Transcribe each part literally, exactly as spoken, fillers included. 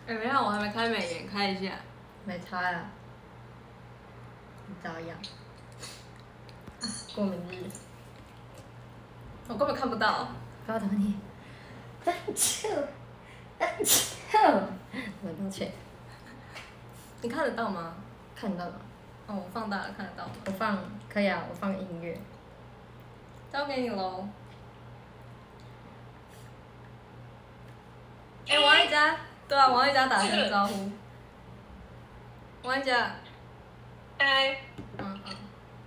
哎，没看我还没开美颜，开一下。 没差呀，照样。过敏日， 我根本看不到。 高等你。单手，单手。我抱歉。 你看得到吗？ 看到了。 哦，我放大了，看得到。 我放可以啊，我放音乐。 交给你喽。哎、欸，王一佳，对啊，王一佳打声招呼。王一佳。 嗨。 嗯嗯。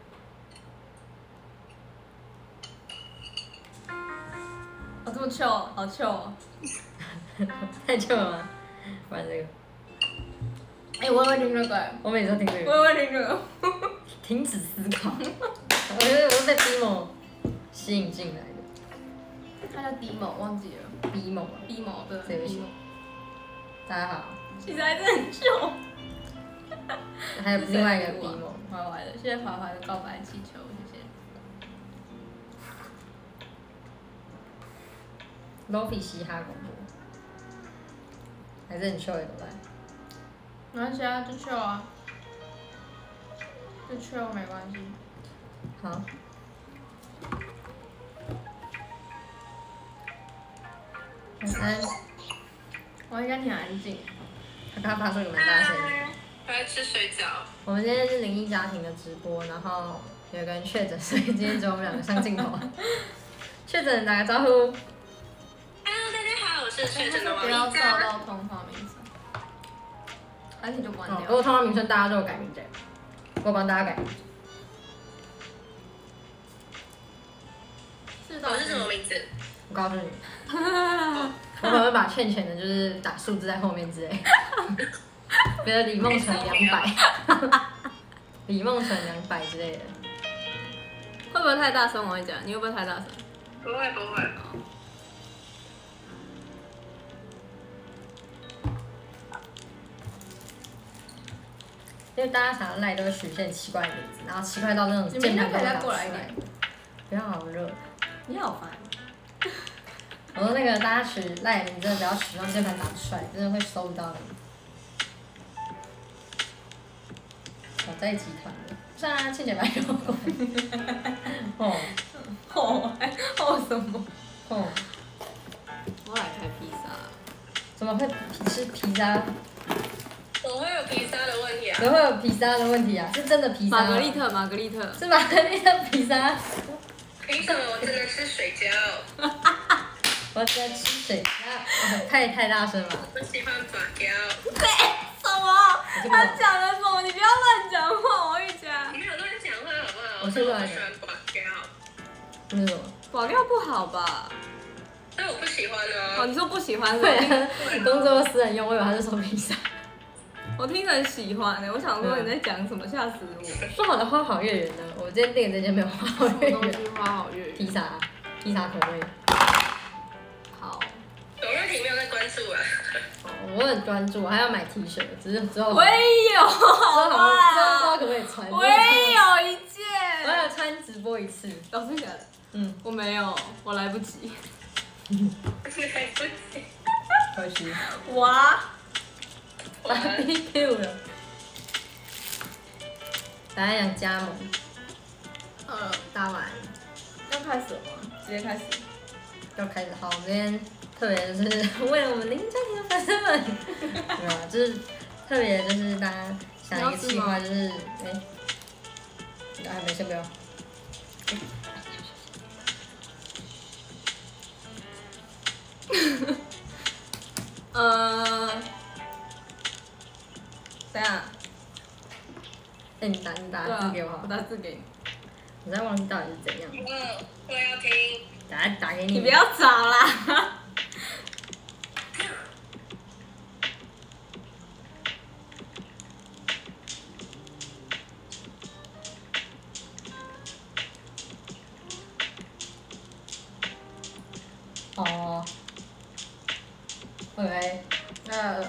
哦，这么糗，好糗哦。 太糗了吗？玩这个。 哎、欸，我也会听这个。 我每次都听这个。 我也会听这个。 停止思考。我觉得我是被 Bimo 吸引进来的。 他叫 Bimo， 忘记了。 Bimo 啊。 Bimo 对。 这游戏。大家好。 其实还是很糗。 还有另外一个 Bimo， 怀怀的，谢谢怀怀的告白气球，谢谢。 Lofi 嘻哈广播。还是很糗的，对吧？ 没关系啊，就糗啊。就糗没关系。 好。晚安。 我应该挺安静。 他刚发出一个蛮大声音。 我在吃水饺。 我们今天是灵异家庭的直播，然后有个人确诊，所以今天只有我们两个上镜头。确诊打个招呼。 Hello， 大家好，我是确诊的王一佳。 不要照到通话名称，而且就关掉。 如果通话名称大家都有改名字，我帮大家改名字。 我是什么名字？ 我告诉你。我可能会把欠钱的，就是打数字在后面之类。比如李梦纯两百，李梦纯两百之类的。 会不会太大声？我跟你讲，你会不会太大声？ 不会不会。 因为大家想要赖都会取一些奇怪的名字，然后奇怪到那种键盘都打不出来。不要好热。 你好烦。 我说那个大家取赖的名字真的不要取，让键盘打不出来，真的会搜不到你。我在集团的，是啊，欠钱白给我滚。哦。 哦，哦什么？ 哦。 我来开披萨。 怎么会吃披萨？ 怎么会有披萨的问题啊？ 怎么会有披萨的问题啊？是真的披萨。 玛格丽特，玛格丽特。 是玛格丽特披萨。 凭什么我只能吃水饺？ 我只能吃水饺。太太大声了。 我喜欢发胶。 对，什么？他讲的什么？你不要乱讲话，王玉佳。 没有乱讲话好不好？ 我是乱讲。我喜欢发胶。 那是什么？ 发胶不好吧？ 但我不喜欢啊。 哦，你说不喜欢是吧？对，工作私人用，我以为他是说披萨。 我听成喜欢的，我想说你在讲什么，吓死我！ 说好的花好月圆呢？我今天订的这间没有花好月圆。 花好月圆。 披萨，披萨口味。 好。 董瑞婷没有在关注啊。 哦，我很专注，我还要买 T 恤，只是之后。 我也有，好吧。 不知道可不可以穿。 我也有一件。 我还有穿直播一次。 哦，真的假的？ 嗯， 我没有，我来不及。 来不及。 可惜。 哇。 B B Q 了。大家想加盟？ 呃，打完。要开始了吗？直接开始。 要开始。好，我们今天特别就是为了我们零家庭的粉丝们，没有啊，就是特别就是大家想一个计划，就是哎，还没先不要。 呃。怎样？ 哎，你打你打字给我， 我打字给你。 我在忘记到底是怎样。 嗯，我要听。 打打给你。 你不要找啦。 哦。喂。 呃。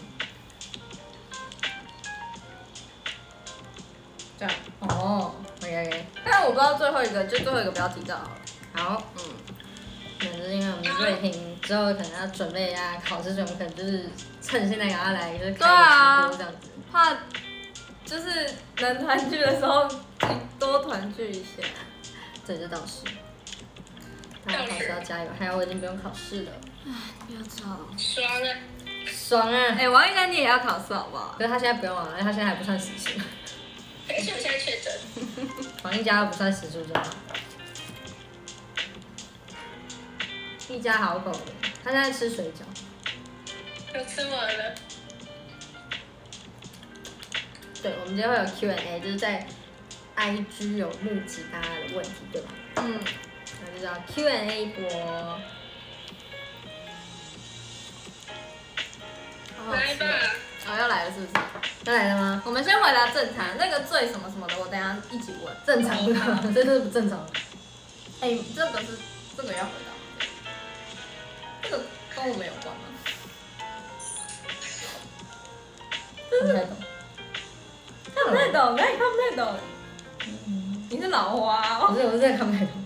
这样哦 ，OK OK， 但是我不知道最后一个，就最后一个不要提到好了。 好，嗯，那是因为我们瑞婷之后可能要准备啊考试，所以我们可能就是趁现在赶快来就是开对啊直播这样子， 怕就是能团聚的时候多团聚一下。 这这倒是。大家考试要加油，还有我已经不用考试了， 唉，不要吵。 爽啊！ 爽啊！ 哎、王一佳你也要考试好不好？ 可是他现在不用了，因为他现在还不算实习。 而且我现在确诊。 王一家又不算实习生。一家好口的，他现在吃水饺。 我吃完了。 对，我们今天会有 Q and A， 就是在 I G 有募集大家的问题，对吧？ 嗯， 那就叫 Q and A 一波。 来吧。 哦，要来了是不是？ 要来了吗？ 我们先回答正常，那个罪什么什么的，我等一下一起问。 正常的，这是不正常的。 哎、这个是这个要回答吗？这个跟我们有关吗？ 看不太懂。 看不太懂，哪里看不太懂？你是老花哦， 不是，我是真的看不太懂。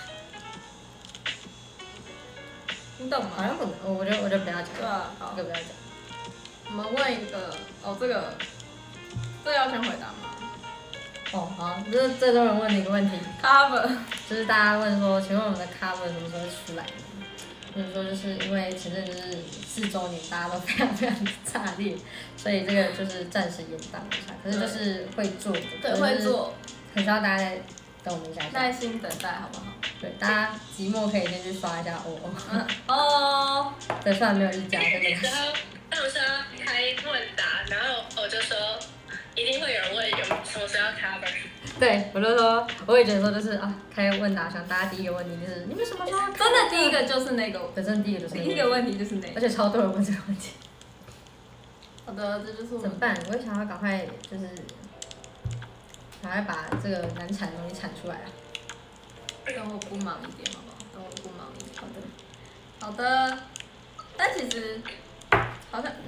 你懂吗？ 好像不能，我觉得我就不要讲。 对啊，好这，个不要讲。 我们问一个，哦，这个，这个要先回答吗哦，好，这这多人问的一个问题， ？Cover， 就是大家问说，请问我们的 cover 什么时候会出来呢？就是说，就是因为前阵就是四周年，大家都非常非常炸裂，所以这个就是暂时延宕一下。可是就是会做的， 对，会，做， 很需要大家再等我们一下下。 耐心等待，好不好？ 对，大家寂寞可以先去刷一下哦哦。 嗯，哦， 对，虽然没有日加，真的然后那我说要开问答，然后我就说一定会有人问有什么时候要 cover。 对，我就说，我也觉得说就是啊，开问答箱，大家第一个问题就是你们什么时候要开？ 真的第一个就是那个， 对，真的第一个就是那第一个问题就是那个。 而且超多人问这个问题， 好的，这就是我们。 怎么办？我也想要赶快就是，赶快把这个难产的东西产出来啊！ 等我不忙一点，好不好？等我不忙一点。 好的， 好的，但其实好像，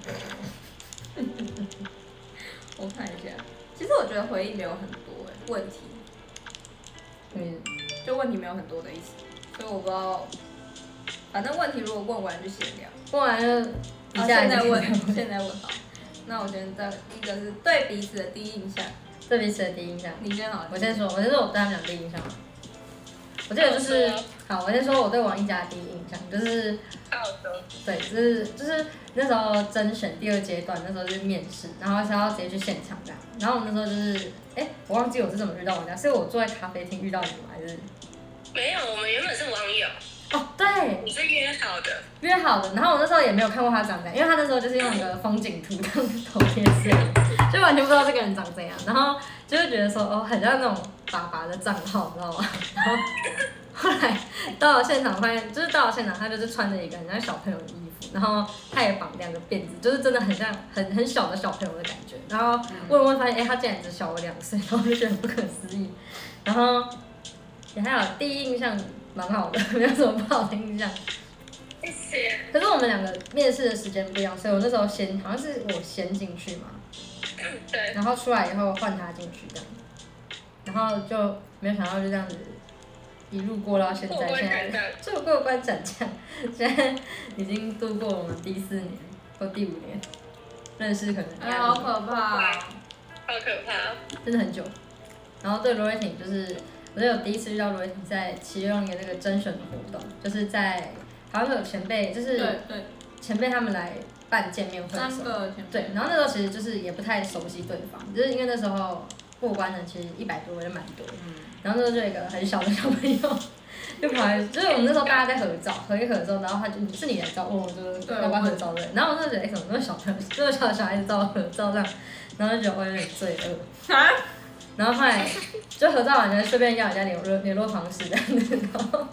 我看一下，其实我觉得回应没有很多哎，问题， 嗯， 就问题没有很多的意思，所以我不知道，反正问题如果问完就闲聊。 问完就好， 一下现在问， 就可以现在问好。那我先在一个是对彼此的第一印象， 对彼此的第一印象。 你先好。 我先说，我先说我对他们俩第一印象。我记得就是，好，我先说我对王一家的第一印象，就是好的。 对，就是就是那时候甄选第二阶段，那时候就是面试，然后是要直接去现场这样。然后我那时候就是，哎，我忘记我是怎么遇到王家，是我坐在咖啡厅遇到你吗？还是？ 没有，我们原本是网友。 哦，对， 你是约好的。 约好的。然后我那时候也没有看过他长怎样，因为他那时候就是用一个风景图当头贴之类的，就完全不知道这个人长怎样。然后就会觉得说，哦，很像那种爸爸的账号，你知道吗？然后后来到了现场发现，就是到了现场，他就是穿着一个很像小朋友的衣服，然后他也绑两个辫子，就是真的很像很很小的小朋友的感觉。然后问问发现，哎、欸，他竟然只小我两岁，然后就觉得很不可思议。然后也还好，第一印象蛮好的，没有什么不好的印象。 谢谢。 可是我们两个面试的时间不一样，所以我那时候先好像是我先进去嘛， 对。 然后出来以后换他进去这样，然后就没有想到就这样子一路过到现在，现在就过关斩将，现在已经度过我们第四年或第五年，认识可能哎，好可怕、哦， 好可怕， 真的很久。然后对罗瑞婷就是，我就有第一次遇到罗瑞婷在其中一个那个甄选的活动，就是在好像有前辈，就是对对， 前辈他们来办见面会的时候， 三个前辈， 对，然后那时候其实就是也不太熟悉对方，就是因为那时候过关的其实一百多个人蛮多，嗯，然后那时候就有一个很小的小朋友。就跑来，就是我们那时候大家在合照，合一合之后，然后他就是你来找我，就是要不要合照的，然后我就觉得哎、欸，怎么那么小朋友，这么小的小孩子找我合照这样，然后就觉得我有点罪恶。啊？然后后来就合照完，就顺便要人家联络联络方式这样子，然后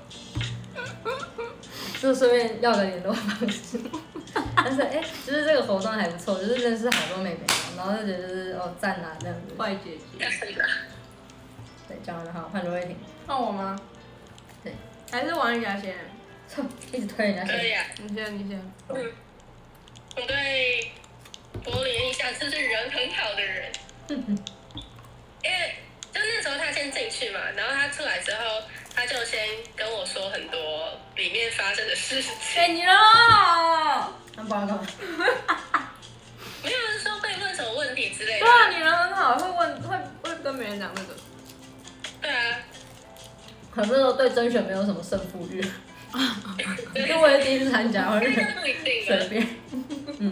就顺便要个联络方式。但是哎、欸，就是这个活动还不错，就是认识好多妹妹，然后就觉得就是哦赞啊这样子。 坏姐姐。 对，讲完了，好，换罗慧婷。 换我吗？ 对。 还是王玉佳先？ 一直推人家先。 可以啊。 你先，你先。 嗯。我对柏林印象就是人很好的人。因为就那时候他先进去嘛，然后他出来之后， 他就先跟我说很多里面发生的事情。 哎，你人好， 那不然干嘛？ 没有人说被问什么问题之类的。 对啊，你人很好，会问会会跟别人讲那个。 对啊。 可是我对甄选没有什么胜负欲，因为我也第一次参加，我就不一定随便。嗯。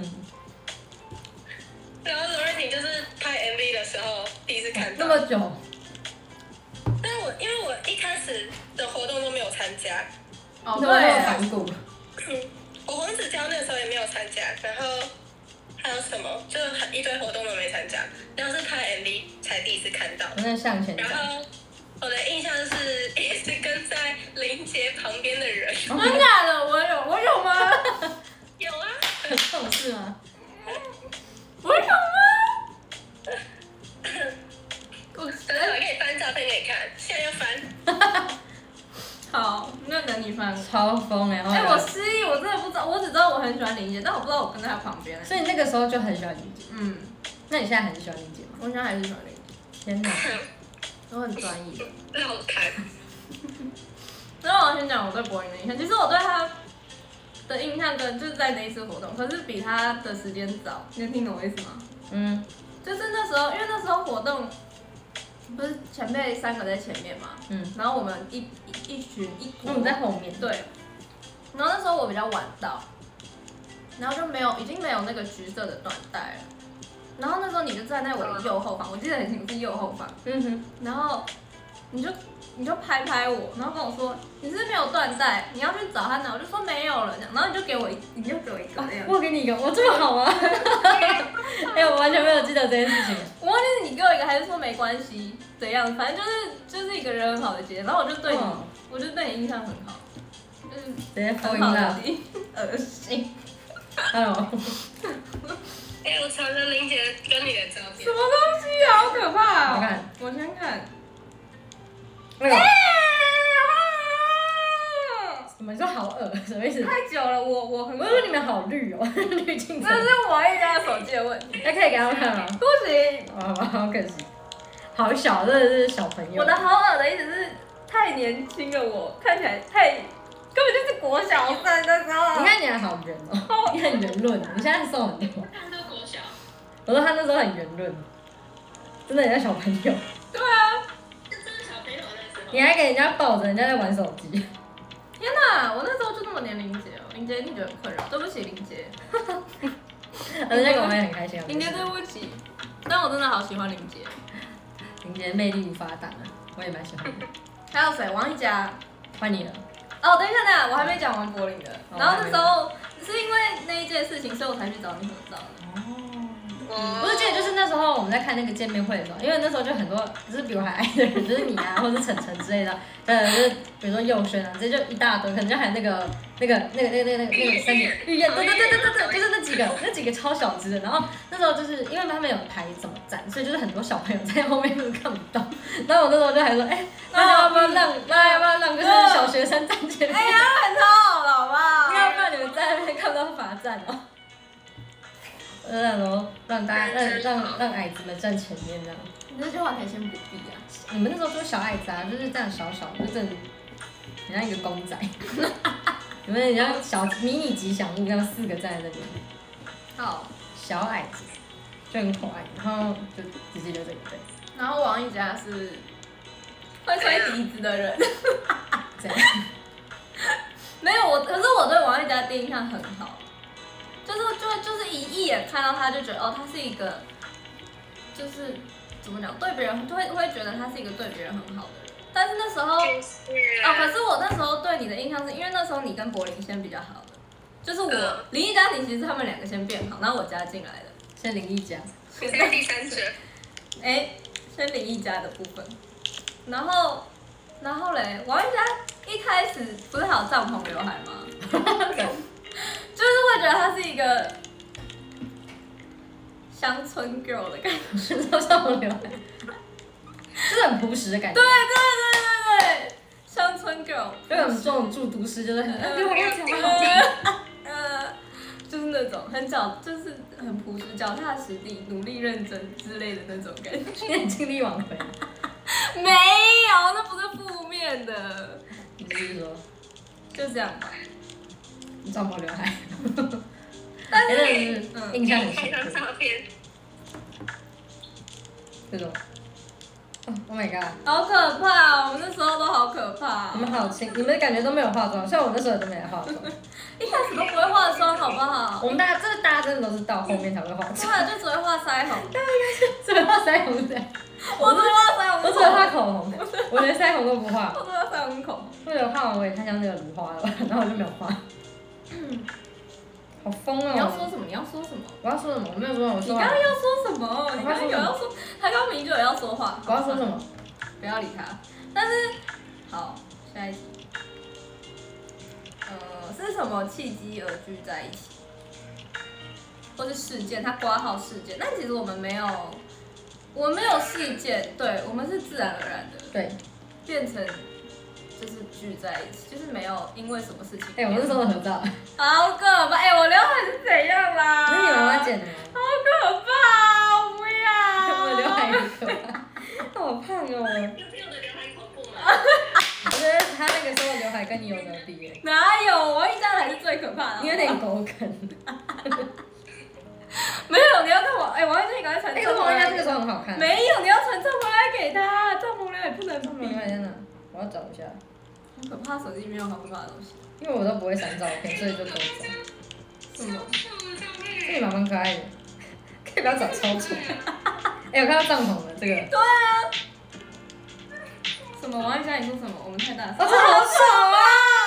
然后罗瑞婷就是拍 M V 的时候第一次看到。 那么久。 但是我因为我一开始的活动都没有参加。 哦， 对。反骨。 嗯，我黄子佼那个时候也没有参加，然后还有什么，就一堆活动都没参加，然后是拍 M V 才第一次看到。 我在向前。 然后我的印象就是一直跟在林杰旁边的人。 真的假的？我有，我有吗？ 有啊。 有这种事吗？ 我有吗？ 我等会我可以翻照片给你看，现在要翻。 好，那等你翻。 超疯哎！ 哎，我失忆，我真的不知道，我只知道我很喜欢林杰，但我不知道我跟在他旁边。 所以那个时候就很喜欢林杰。 嗯， 那你现在还是喜欢林杰吗？ 我现在还是喜欢林杰。 天哪， 都很专一的。 让我看。 然后我先讲我对柏林的印象，其实我对他的印象跟就是在那一次活动，可是比他的时间早。你听懂我意思吗？ 嗯， 就是那时候，因为那时候活动不是前辈三个在前面嘛，嗯，然后我们一一一群一股， 我们在后面， 对。然后那时候我比较晚到，然后就没有已经没有那个橘色的缎带了。然后那时候你就站在我的右后方，我记得很清楚是右后方，嗯哼。然后你就你就拍拍我，然后跟我说你是没有缎带，你要去找他拿。我就说没有了这样，然后你就给我一，你就给我一个这样。 我给你一个，我这么好吗？哎，我完全没有记得这件事情。 我忘记是你给我一个，还是说没关系怎样？反正就是就是一个人很好的姐姐，然后我就对你，嗯、我就对你印象很好，就是直接封印了， 恶心。 Hello。 哎，我传了林杰跟你的照片。 什么东西啊？好可怕哦！ 我看， 我先看。 那个。什么？你说好恶？什么意思？ 太久了，我我很。 我说你们好绿哦，滤镜。 这是我一家手机的问题。 那可以给他们看吗？ 不行。 哦，好可惜。好小，真的是小朋友。 我的好恶的意思是太年轻了，我看起来太。根本就是国小生的时候。 你看你还好圆哦，你很圆润，你现在瘦很多。 他都国小。 我说他那时候很圆润，真的很像小朋友。 对啊， 是真的小朋友那时候。 你还给人家抱着，人家在玩手机。 天哪，我那时候就那么黏林杰哦，林杰一定觉得很困扰，对不起林杰。 人家跟我也很开心。 林杰对不起，但我真的好喜欢林杰。 林杰魅力无法挡啊，我也蛮喜欢的。 还有谁？王一佳， 换你了。 哦，等一下，等一下，我还没讲完柏林的。然后那时候是因为那一件事情，所以我才去找你合照的。 哦。我是记得就是那时候我们在看那个见面会的时候，因为那时候就很多就是比我还矮的人，就是你啊，或者是晨晨之类的，呃，就是比如说佑轩啊，这就一大堆，可能就还有那个那个那个那个那个那个那个三姐玉燕，对对对对对对，就是那几个那几个超小只的。然后那时候就是因为他们有排怎么站，所以就是很多小朋友在后面就是看不到。然后我那时候就还说，哎，大家要不要让，大家要不要让就是小学生站前面？ 哎呀，很超好了，好不好？ 要不然你们在那边看不到罚站哦。我想说让大家让让让矮子们站前面这样。 你这句话可以先不必啊。 你们那时候说小矮子啊，就是这样小小，就真的很像一个公仔。你们很像小迷你吉祥物，这样四个站在那边。 好。 小矮子就很可爱，然后就直接就这个对。 然后王一佳是会吹笛子的人。 这样。 没有我，可是我对王一佳第一印象很好。就是就就是一一眼看到他就觉得哦，他是一个，就是怎么讲，对别人就会会觉得他是一个对别人很好的人。但是那时候，哦，可是我那时候对你的印象是因为那时候你跟柏林先比较好的，就是我林一家庭其实他们两个先变好，然后我加进来的， 先林一家， 现在第三者。 哎，先林一家的部分，然后然后嘞，王一家一开始不是还有帐篷刘海吗？就是会觉得她是一个乡村 girl 的感觉， 说上我刘海，就是很朴实的感觉。 对对对对对，乡村 girl， 就我们这种住都市就是很， 对我讲呃，就是那种很脚，就是很朴实、脚踏实地、努力认真之类的那种感觉。 你很尽力挽回。 没有，那不是负面念的。 你继续说， 就这样吧。 长毛刘海， 但是， 是嗯， 印象很拍张深刻。 照片， 这种，Oh my god， 好可怕！我们那时候都好可怕。 你们好轻，你们感觉都没有化妆，像我那时候都没有化妆。 一开始都不会化妆，好不好？ 我们大家，这大家真的都是到后面才会化对妆。 啊，就只会画腮红。 只会画腮红的， 我只会画腮红口。 我只会画口红，我连腮红都不画。 我只会画腮红口红。 为了画完我也太像那个如花了吧，然后我就没有画。好疯哦！ 你要说什么？你要说什么？ 我要说什么？我没有说，我你说刚刚要说什么？你刚刚有要说，他刚刚明明就有要说话。 我要说什么？ 不要理他。但是，好，下一题。呃，是什么契机而聚在一起？或是事件？他挂号事件，但其实我们没有，我们没有事件，对我们是自然而然的对， 变成就是聚在一起，就是没有因为什么事情。 哎、我那时候合照， 好可怕！哎、我刘海是怎样啦？ 那是你妈妈剪的吗？ 好可怕！我不要。 我的刘海很可怕，好胖哦！ 有比我的刘海恐怖吗？ 我觉得他那个时候刘海跟你有得比耶， 哪有？王一佳才是最可怕的。 你有点狗啃。 没有，你要看我。哎、王一佳，你赶快传哎、 帐篷来。 可是王一佳这个时候很好看。 没有，你要传帐篷来给他，帐篷来也不能帐篷比。 在哪？我要找一下， 很可怕，手机里面有好可怕的东西。 因为我都不会删照片，所以就都找。 什么？ 这个蛮蛮可爱的，可以不要找超丑。哎、我看到帐篷了，这个。 对啊。什么？王一佳，你说什么？我们太大声。 哦，这好丑啊！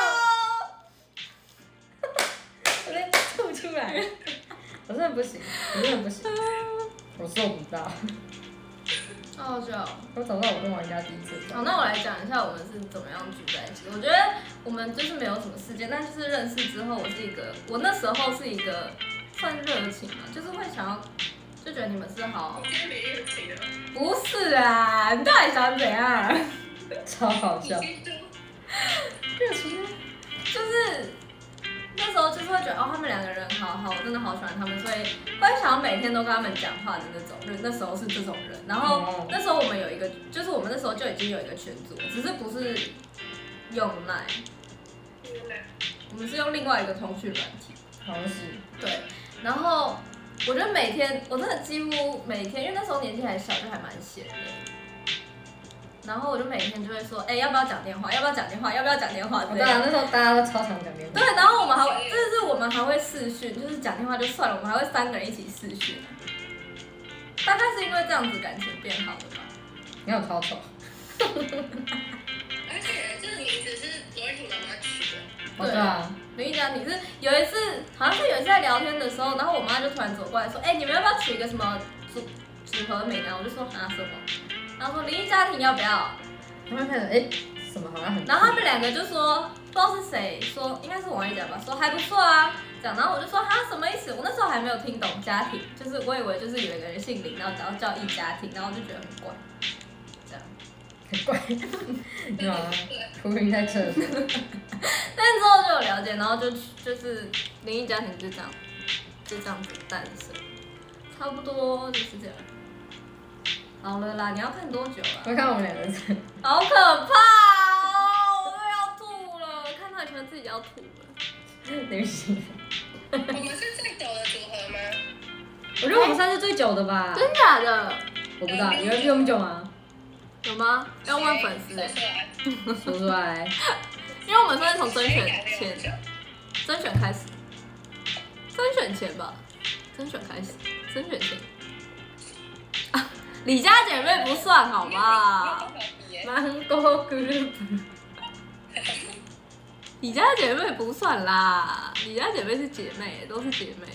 我在吐出来，我真的不行，我真的不行，我做不到。 好好笑。 我找到我跟玩家第一次。 好，那我来讲一下我们是怎么样聚在一起。我觉得我们就是没有什么事件，但就是认识之后，我是一个，我那时候是一个算热情嘛，就是会想要，就觉得你们是好。 今天没热情了。 不是啊，你到底想怎样？ 超好笑。 热情啊，就是那时候就是会觉得哦，他们两个人好好，我真的好喜欢他们，所以会想要每天都跟他们讲话的那种人。那时候是这种人，然后那时候我们有一个，就是我们那时候就已经有一个群组，只是不是用赖，我们是用另外一个通讯软体。 好像是。 对，然后我觉得每天，我真的几乎每天，因为那时候年纪还小，就还蛮闲的。然后我就每天就会说，哎、欸，要不要讲电话？要不要讲电话？要不要讲电话？ 对啊，那时候大家都超常讲电话。 对，然后我们还会，就是我们还会视讯，就是讲电话就算了，我们还会三个人一起视讯。大概是因为这样子感情变好的吧。 你好超丑。 而且这个名字是罗瑞婷妈妈取的。 哦，对啊。 林一佳，你是有一次，好像是有一次在聊天的时候，然后我妈就突然走过来说，哎、欸，你们要不要取一个什么组组合名啊？我就说啊什么？然后说林一家庭要不要？ 他们开始哎，什么好像很。 然后他们两个就说不知道是谁说，应该是王一佳吧，说还不错啊，这样。然后我就说哈什么意思？我那时候还没有听懂家庭，就是我以为就是有一个人姓林，然后然后叫一家庭，然后我就觉得很怪，这样。 很怪，对啊，浮云在这。 但之后就有了解，然后就就是林一家庭就这样就这样子诞生，差不多就是这样。好了啦，你要看多久啊？ 我看我们两个人。 好可怕哦！我都要吐了，看到以前自己要吐了。 对不起。 我们是最久的组合吗？ 我觉得我们算是最久的吧。 真假的？ 我不知道，有人比我们久吗？ 有吗？要问粉丝哎。 说出来。 因为我们算是从甄选前，甄选开始，甄选前吧，甄选开始，甄选前。啊，李家姐妹不算好吧？ 芒果 group。 李家姐妹不算啦，李家姐妹是姐妹，都是姐妹。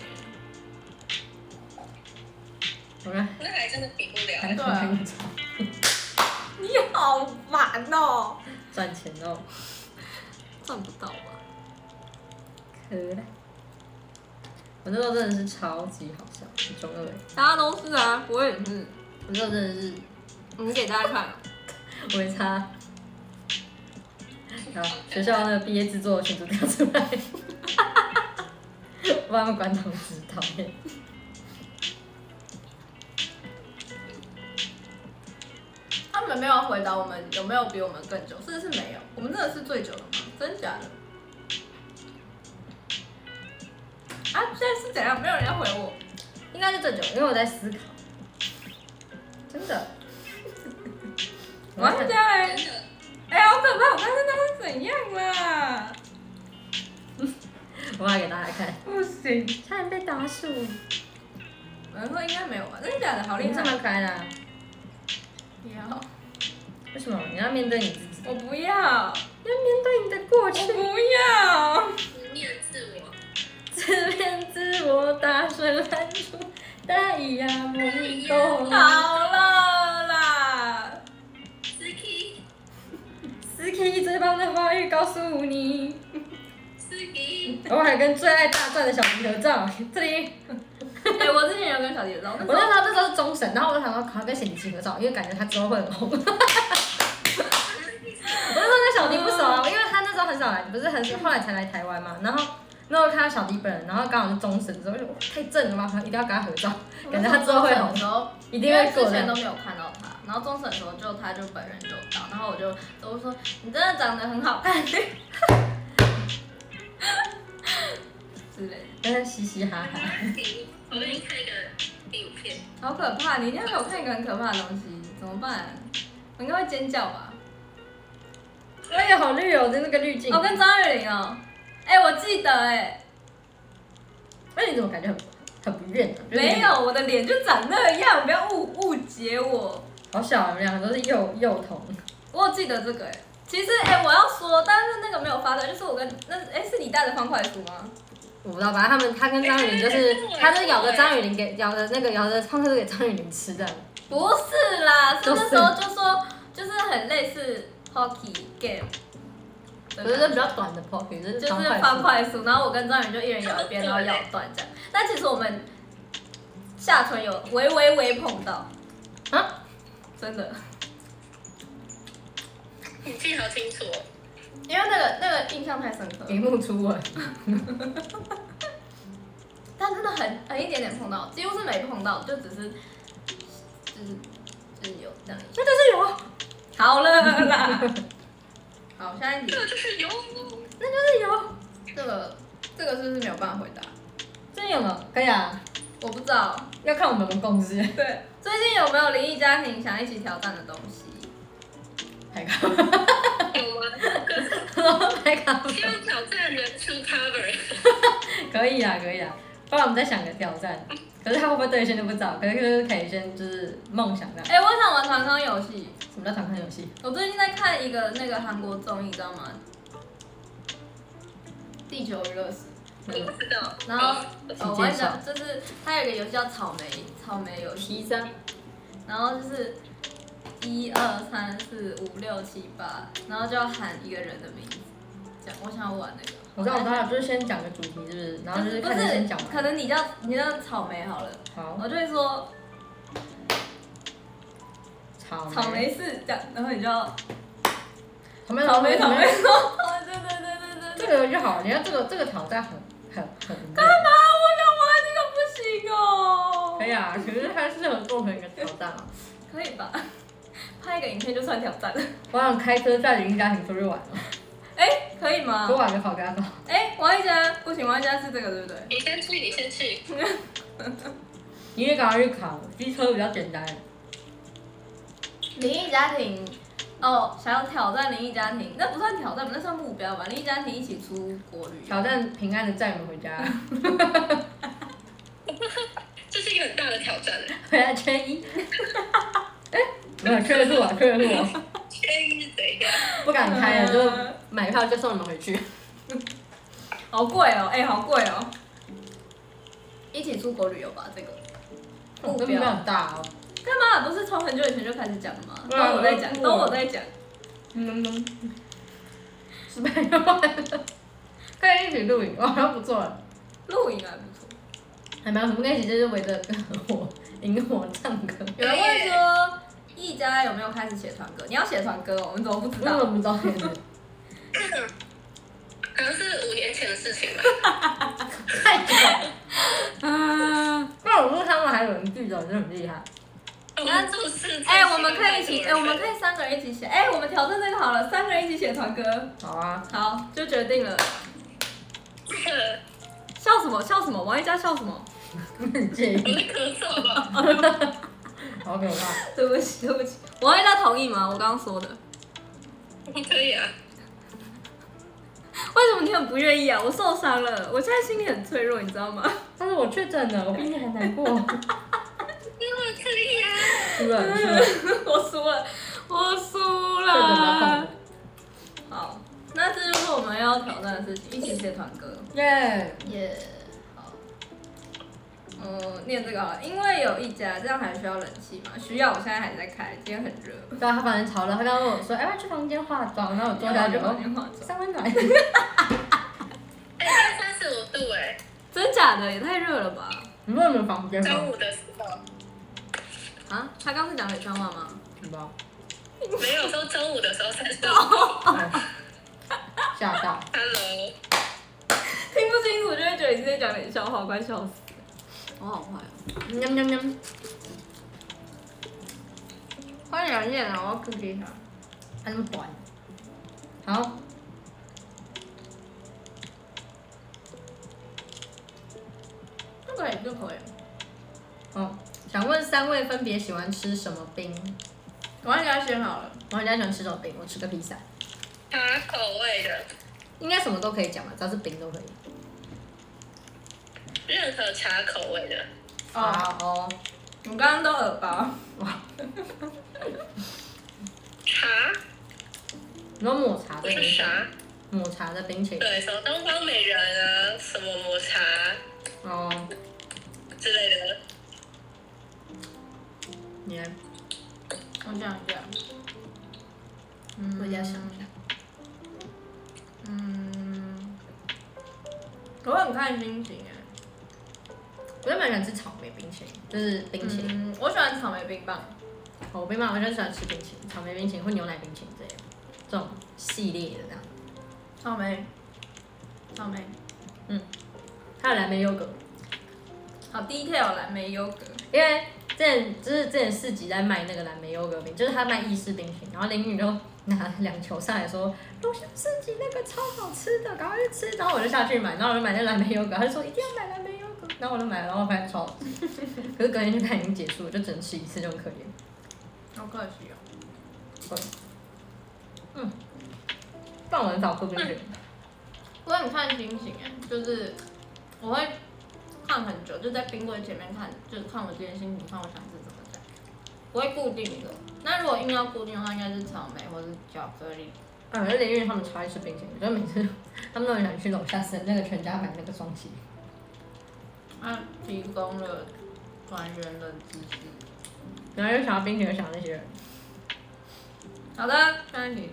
我看。 那还真的比不了。 对啊。 你好烦哦！ 赚钱哦。 赚不到吧？ 可爱。我那时候真的是超级好笑，中二。 大家都是啊，我也是。 我那时候真的是， 你给大家看。 我没差。然后学校那个毕业制作群组调出来，我把他们关通知，讨厌。 他们们没有回答我们有没有比我们更久，是不是没有？我们真的是最久的吗？真假的？啊，现在是怎样？没有人要回我？ 应该是最久，因为我在思考。真的。 我要这样哎，哎，好可怕！我刚刚那是怎样啦？ 我要给大家看。 不行， 差点被打死。 然后应该没有吧？真的假的？好厉害！ 这蛮可爱的、啊。 不要。 为什么？你要面对你自己。 我不要。 要面对你的过去。 我不要。 思念自我。 自恋自我，大声喊出大咿呀梦动。 好了啦。 司机。 司机最棒的话语告诉你。 司机。 我还跟最爱大战的小迪合照，这里。 哎、欸，我之前有跟小迪合照， 我那时候那时候是中神，然后我就想说，好跟小迪合照，因为感觉他之后会很红。我那时候跟小迪不熟啊，因为他那时候很少来，不是很后来才来台湾嘛。然后那时候看到小迪本人，然后刚好是中神之后，就太正了嘛，一定要跟他合照，感觉他之后会红，一定会过的。 之前都没有看到他，然后中神的时候就他就本人就到，然后我就都说你真的长得很好看。之类的， 跟他嘻嘻哈哈。 我给你看一个影片， 好可怕！你一定要给我看一个很可怕的东西，怎么办？我应该会尖叫吧？ 哎呀，好绿哦，那个滤镜。 哦，跟张玉玲哦。哎、欸，我记得哎、欸。 那你怎么感觉很很不悦呢、啊？ 没有，我的脸就长那样，不要误误解我。 好小，我们两个都是幼幼童。 我有记得这个哎、欸。其实哎、欸，我要说，但是那个没有发的，就是我跟那哎、欸、是你带的方块书吗？ 我不知道，反正他们他跟张雨玲就是，他就咬着张雨玲给咬着那个咬着方块书给张雨玲吃的。 不是啦，是那时候就说就是很类似 Pocky Game， 可是比较短的 Pocky， 就是就是方块书，然后我跟张雨就一人咬一边，然后咬断这样。但其实我们下唇有微微微碰到，啊，真的。 你记好清楚哦。 因为那个那个印象太深刻， 荧幕初吻， 但真的很很一点点碰到，几乎是没碰到，就只是就是就是有这样， 那就是有， 好了啦，好，下一题， 这个就是有， 那就是有， 这个这个是不是没有办法回答？ 真有吗？可以啊， 我不知道， 要看我们有没有共识。 对，最近有没有灵异家庭想一起挑战的东西？ 海卡。 有吗？ 海卡。 希望挑战人数 cover。 可以啊，可以啊，不然我们再想个挑战。可是他会不会兑现就不知道，可是就是可以先就是梦想的。 哎、欸，我想玩团康游戏。 什么叫团康游戏？ 我最近在看一个那个韩国综艺，你知道吗？地球娱乐室。 我不知道。 然后，哦，我还讲，就是它有一个游戏叫草莓草莓游戏，然后就是一二三四五六七八，然后就要喊一个人的名字，这样。我想要玩那个。 我知道，我知道，就是先讲个主题，是不是？然后就是看谁先讲完。 可能你叫你叫草莓好了。 好。 我就会说草莓。 草莓是这样，然后你就要草莓草莓草莓说， 对对对对对。这个就好，你看这个这个挑战很很很。 干嘛？我想玩这个不行哦。 可以啊，可是它适合做成一个挑战啊。 可以吧？拍一个影片就算挑战了。 我想开车带邻家庭出去玩了。 哎、欸，可以吗？ 多玩个跑咖跑。 哎、欸，王一佳不行，王一佳是这个对不对？ 你先去，你先去。 你也赶快去考，机车比较简单。 灵异家庭，哦，想要挑战灵异家庭，那不算挑战，那算目标吧。灵异家庭一起出国旅游， 挑战平安的载你们回家。 这是一个很大的挑战。 回来缺一。哎、欸，没有缺数啊，缺数啊。 缺一是怎样？ 不敢开了，就买票就送你们回去。 好贵哦，哎、欸，好贵哦。一起出国旅游吧，这个目标很大哦。 干嘛？不是从很久以前就开始讲了吗？都我在讲，都我在讲。 嗯嗯。失败就完了。可以一起露营，哇，好像不错了。 露营还不错。 还没有，我们可以一起就是围着火萤火唱歌。 有人问说，一家有没有开始写团歌？你要写团歌哦，我们怎么不知道？ 我怎么不知道？ 好像是五年前的事情吧。 太久了。啊！那我说他们还有人记得，真的很厉害。 我们三做事。 哎、我们可以一起，哎、我们可以三个人一起写。哎、我们挑战这个好了，三个人一起写团歌。 好啊， 好，就决定了。 这个笑什么？笑什么？王一佳笑什么？ 很介我在意， 咳嗽吧？ 好可怕。 对不起，对不起。王一佳同意吗？我刚刚说的。 可以啊。 为什么你很不愿意啊？我受伤了，我现在心里很脆弱，你知道吗？ 但是我确诊了，我比你还难过。 那我可以啊。 输了，你输了。 我输了，我输确诊不要放了。好，那这就是我们要挑战的事情，一起写团歌。 耶！ 耶、好。呃，念这个好了，因为有一家，这样还需要冷气吗？需要，我现在还在开，今天很热。 对啊，他反正吵了，他刚刚问我说，哎、要去房间化妆，然后我坐下就就房间化妆， 三温暖。 哎，现在三十五度哎。 真假的也太热了吧？ 你问你们房间吗？ 中午的时候。 啊，他刚是讲冷笑话吗？ 不知道。 没有说中午的时候三十五度。 吓到。 Hello。 听不清楚就会觉得你是在讲冷笑话，快笑死了。我好坏哦。 喵喵喵。 快点来念啊！我要 cookie 它。 还那么短。好。 这个也就可以。 哦，想问三位分别喜欢吃什么冰？ 我应该先好了。 我很家喜欢吃什么冰？我吃个披萨。 茶口味的。 应该什么都可以讲嘛，只要是冰都可以。 任何茶口味的。 哦哦。 我刚刚都耳包。 哇。 茶。 你说抹茶的冰淇淋？ 是啥？ 抹茶的冰淇淋。 对，什么东方美人啊，什么抹茶哦。 之类的。 你来。 我想一下。嗯， 我也要想一下。 嗯，我很看心情哎。 我就蛮喜欢吃草莓冰淇淋，就是冰淇淋。 嗯，我喜欢草莓冰棒。 哦，我冰棒我就喜欢吃冰淇淋，草莓冰淇淋或牛奶冰淇淋之类的，这种系列的这样。 草莓，草莓。 嗯，还有蓝莓优格。 好 detail 蓝莓优格。 因为之前就是之前市集在卖那个蓝莓优格冰，就是他卖意式冰淇淋，然后林宇就拿两球上来说，楼下市集那个超好吃的，赶快去吃。然后我就下去买，然后我就买那蓝莓优格，他就说一定要买蓝莓优格，然后我就买了，然后发现超好吃。可是隔天就看已经结束了，就只能吃一次，就很可怜。 好可惜哦。 对。嗯。不然我很少喝冰淇淋。 我很看心情哎，就是我会看很久，就在冰柜前面看，就是看我今天心情，看我想吃什么这样，不会固定的。那如果硬要固定的话，应该是草莓或是巧克力。 啊，可是林玉他们超爱吃冰淇淋，所以每次他们都很想去楼下生那个全家买那个双淇淋。 他提供了团圆的知识。 然后又想要冰淇淋，又想到那些人。 好的，下一题。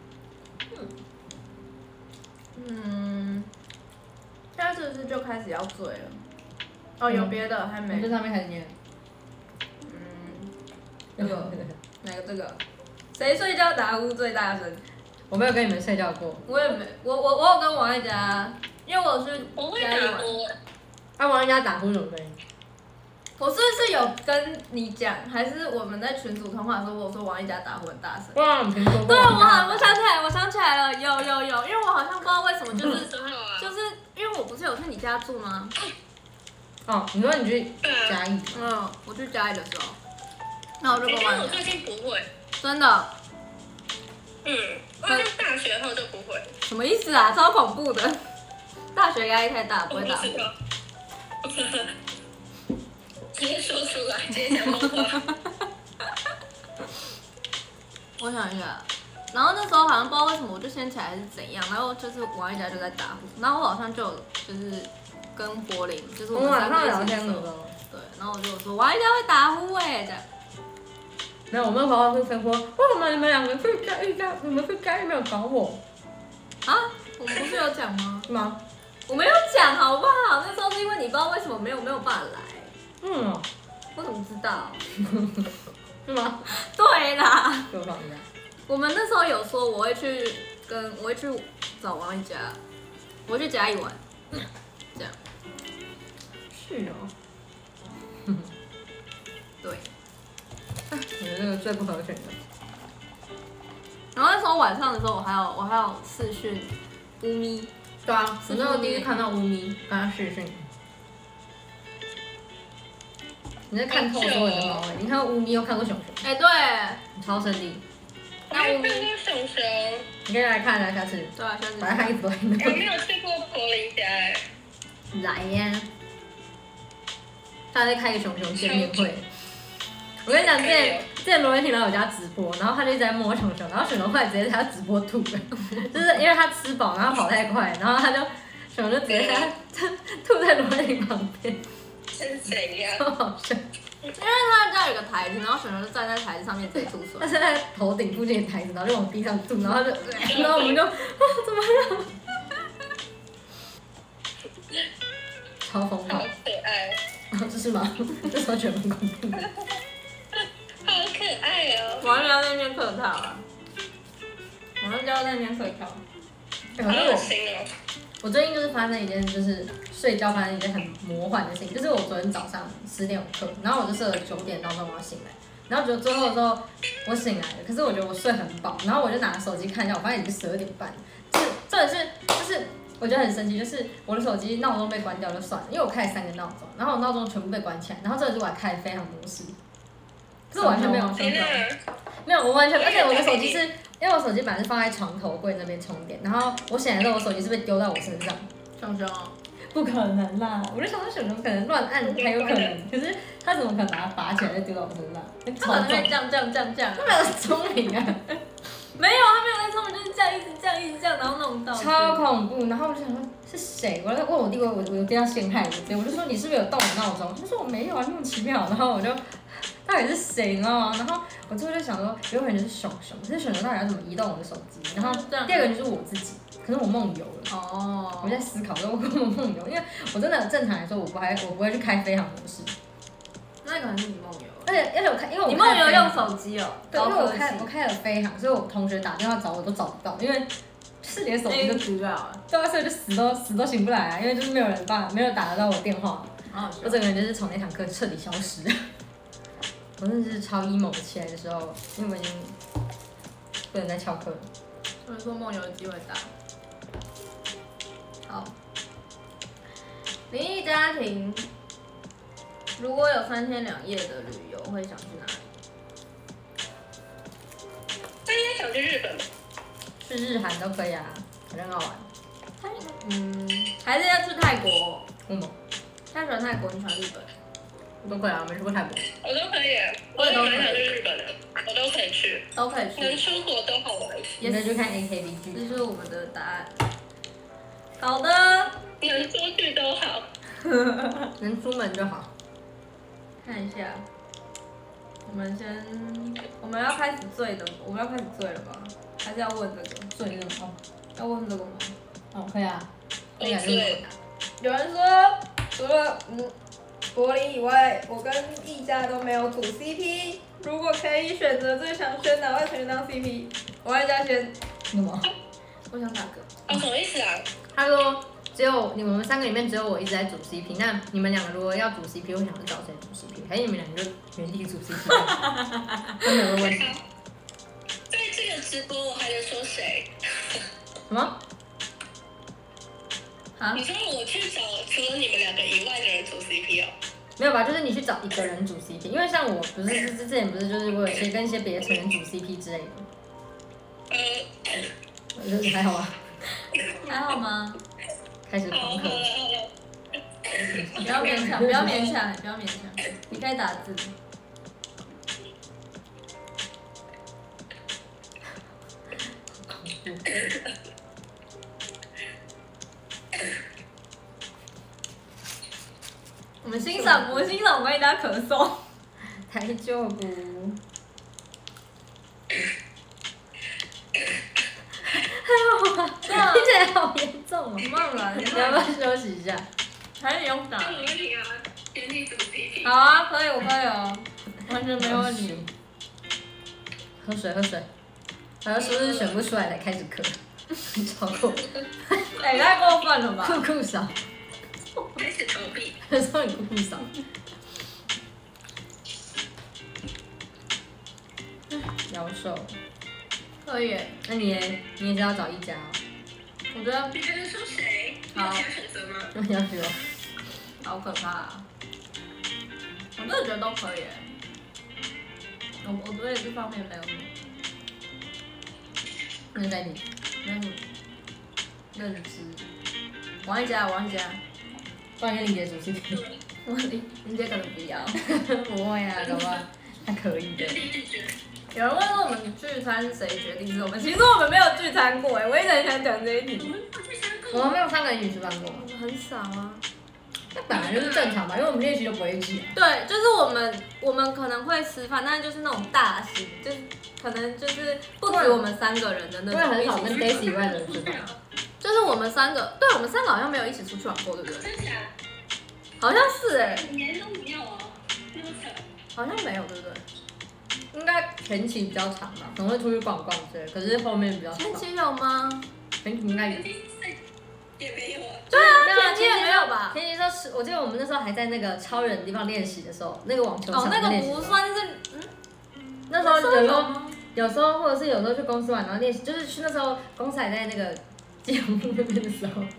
嗯，现在是不是就开始要醉了？哦，有别的还没。 这上面开始念。 嗯，这个哪个这个？谁睡觉打呼最大声？ 我没有跟你们睡觉过。 我也没，我我我有跟王爱佳，因为我是我会嘉义玩。 打呼。 啊，王人家打呼什么声音？ 我是不是有跟你讲，还是我们在群组通话的时候，我说王一佳打呼很大声？ 哇，我听说过。 对，我好，我想起来，我想起来了，有有有，因为我好像不知道为什么，就是之后啊。 就是因为我不是有去你家住吗？ 哦，你说你去嘉义？ 嗯，我去嘉义的时候，那我就跟因为我王一佳， 最近不会。 真的， 嗯，我好像大学后就不会。 什么意思啊？超恐怖的，大学压力太大，不会打呼。 直接说出来，直接讲梦话。 我想一下，然后那时候好像不知道为什么我就掀起来还是怎样，然后就是王一佳就在打呼，然后我好像就有就是跟柏林，就是我们三个一起的时候，对，然后我就说王一佳会打呼哎、欸，这样。 没有，我们朋友会分说，为什么你们两个去嘉义家，你们去嘉义没有找我？ 啊，我们不是有讲吗？ 是吗？ 我没有讲好不好？那时候是因为你不知道为什么没有没有办法来。 嗯， 我怎么知道？ 是吗？ 对啦， 给我放一下。 我们那时候有说我会去跟我会去找王一佳，我会去嘉义玩，这样。 是哦。 对。 最不合群的。 然后那时候晚上的时候，我还有我还有视讯乌咪， 对啊，我那时候第一次看到乌咪跟他视讯。你在看透所有的猫哎、欸！你看过乌咪又看过熊熊， 哎、欸、对， 超神力。 那我没看过熊熊， 你可以来看来下次。 对啊，下次。 反正他一直都在那。 我没有去过柏林家哎、 欸。来呀！他在开一个熊熊见面会。我跟你讲，之前之前罗文婷来我家直播，然后他就一直在摸熊熊，然后熊熊后来直接在他直播吐了，就是因为他吃饱，然后跑太快，然后他就熊就直接在他吐在罗文婷旁边。 是怎样？ 超好笑。 因为他家有个台子，然后熊熊就站在台子上面直接吐出来。 他是在头顶附近的台子，然后就往地上吐，然后他就，然后我们就啊怎么了？超疯狂。 好可爱。 啊，这是吗？这时候觉得蛮恐怖的。 好可爱哦！ 我要在那边客套啊！我要教在那边客套。 好恶心哦！ 我最近就是发生一件，就是睡觉发生一件很魔幻的事情，就是我昨天早上十点有课，然后我就设了九点闹钟我要醒来，然后就最后的时候我醒来了，可是我觉得我睡很饱，然后我就拿手机看一下，我发现已经十二点半，就是这也是就是我觉得很神奇，就是我的手机闹钟被关掉就算了，因为我开了三个闹钟，然后我闹钟全部被关起来，然后这个是我还开了飞行模式，可是完全没有天哪！ 没有，我完全，而且我的手机是，因为我手机本来是放在床头柜那边充电，然后我醒来之后，我手机是被丢到我身上。 熊熊， 不可能啦！我就想说熊熊可能乱按才有可能，可是他怎么可能把它拔起来再丢到我身上？ 他可能会这样这样这样这样， 他没有聪明啊！ 没有，他没有在聪明，就是这样一直这样一直这样，然后弄到。 超恐怖！然后我就想说是谁？我在问我弟，我我我有电到陷害我，我就说你是不是有动我闹钟？他说我没有啊，莫名其妙。然后我就。到底是谁，你知道吗？然后我最后就想说，有可能就是熊熊，可是熊熊到底要怎么移动我的手机？然后第二个就是我自己，可是我梦游了。哦。我在思考，说我根本梦游，因为我真的正常来说，我不还我不会去开飞行模式。 那可能是你梦游。 而且而且我开，因为我你梦游用手机哦。 对，因为我开我开了飞行，所以我同学打电话找我都找不到，因为是连手机都知道了。 对啊，所以就死都死都醒不来啊，因为就是没有人办，没有打得到我电话。 哦。 我整个人就是从那堂课彻底消失。我真的是超 emo 起来的时候，因为我已经不能再翘课了。 所以说梦游的机会大。好，灵异家庭，如果有三天两夜的旅游，会想去哪里？ 那应该想去日本吧？ 去日韩都可以啊，很好玩。 嗯，还是要去泰国。 为什么？ 他喜欢泰国，你喜欢日本？ 我都可以啊，没去过泰国。 我都可以，我也蛮想去日本的，我都可以去， 都可以去， 能出国都好玩。 也可以去看 A K B 剧， 这是我们的答案。好的， 能出去都好， 能出门就好。 看一下，我们先，我们要开始醉的，我们要开始醉了吗？还是要问这个？ 醉这个哦， 要问这个吗？ 哦，可以啊。 我醉。 有人说，除了嗯。柏林以外，我跟一家都没有组 C P。如果可以选择，最想选哪位成员当 C P？ 我爱家先。 什么？ 我想打歌。 哦，什么意思啊？ 他说只有你们三个里面只有我一直在组 C P， 那你们两个如果要组 C P， 会想要找谁组 C P？ 还是你们两个就原地组 C P？ 都没有问题。 在这个直播我还能说谁？ 什么？ 啊？ 你说我去找除了你们两个以外的人组 C P 哦？ 没有吧，就是你去找一个人组 C P， 因为像我不是之之前不是就是我有些跟一些别的成员组 C P 之类的。 呃， 我觉得还好吧。 还好吗？ 开始好， 狂咳。 好了好了。 不要勉强，不要勉强，不要勉强，你该打字。我们欣赏，我们欣赏，我帮大家咳嗽。 大丈夫。还好吧？听起来好严重哦。 慢了， 你要不要休息一下？ 还是你用打？ 没问题啊，原地组 C P。 好啊，可以，我可以哦，完全没问题。 喝水，喝水。然后是不是选不出来才开始咳？超过。 哎，太过分了吧？ 酷酷嫂。 开始逃避。 他说你酷酷嫂。 妖兽， 可以耶。 那你也你也是要找一家哦。 我觉得你还能说谁？有其他选择吗？ 要不要？ 好可怕啊！我真的觉得都可以耶。我我对这方面没有什么， 那在你没有什么认知。玩一家，玩一家。 不然跟林杰组 C P。 我林林姐可能不要。 不会啊，搞不好还可以的。 有人问说我们聚餐是谁决定是我们，其实我们没有聚餐过哎，我一直很想讲这一题。 我们没有三个人一起吃饭过， 我们很少啊。 那本来就是正常嘛，因为我们练习就不会一起。 对，就是我们我们可能会吃饭，但是就是那种大型，就是可能就是不止我们三个人的那因为种。 很少跟 Daisy 以外的人吃饭。 就是我们三个，对我们三个好像没有一起出去玩过，对不对？ 真假？ 好像是哎、 五年都没有哦，那么扯。 好像没有，对不对？ 应该前期比较长吧，可能会出去逛逛之类的，可是后面比较少。 前期有吗？ 前期应该有。 也没有啊。 对啊， 没有啊前期也没有吧？ 前期说是，我记得我们那时候还在那个超远的地方练习的时候，那个网球场哦，那练习个不算是，嗯， 那时候有时候吗？ 有时候或者是有时候去公司玩，然后练习，就是去那时候公司还在那个基隆路那边的时候，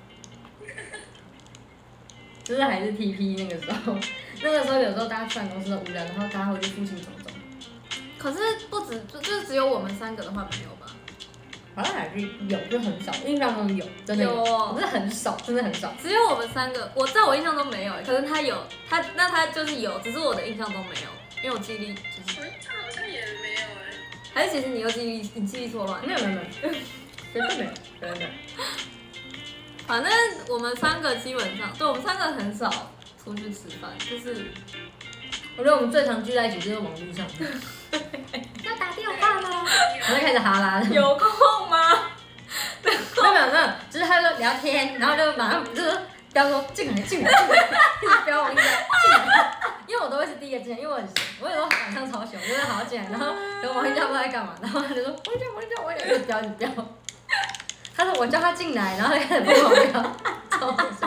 就是还是 T P 那个时候，那个时候有时候大家去完公司都无聊，然后大家会去附近走走。 可是不止，就就是只有我们三个的话没有吧？ 好像还是有，就很少，印象中有，真的有， 有哦可是很少，真的很少。 只有我们三个，我在我印象中没有，可是他有，他那他就是有，只是我的印象中没有，因为我记忆力就是， 他好像也没有哎。 还是其实你又记忆力，你记忆错乱。 没有没有没有，绝对没有，绝对没有。 反正我们三个基本上，对我们三个很少出去吃饭，就是我觉得我们最常聚在一起就是网络上，要打电话吗？然后就开始哈拉了。 有空吗？ 没有没有没有，就是他说聊天，然后就马上就是标说进来进来进来，一直标王一家进来，因为我都会是第一个进来，因为我很闲，我有时候晚上超闲，我就会好好进来，然后然后王一家不知道在干嘛，然后他就说王一家王一家王一家，一直标一直标，他说我叫他进来，然后他开始疯狂标，超好笑。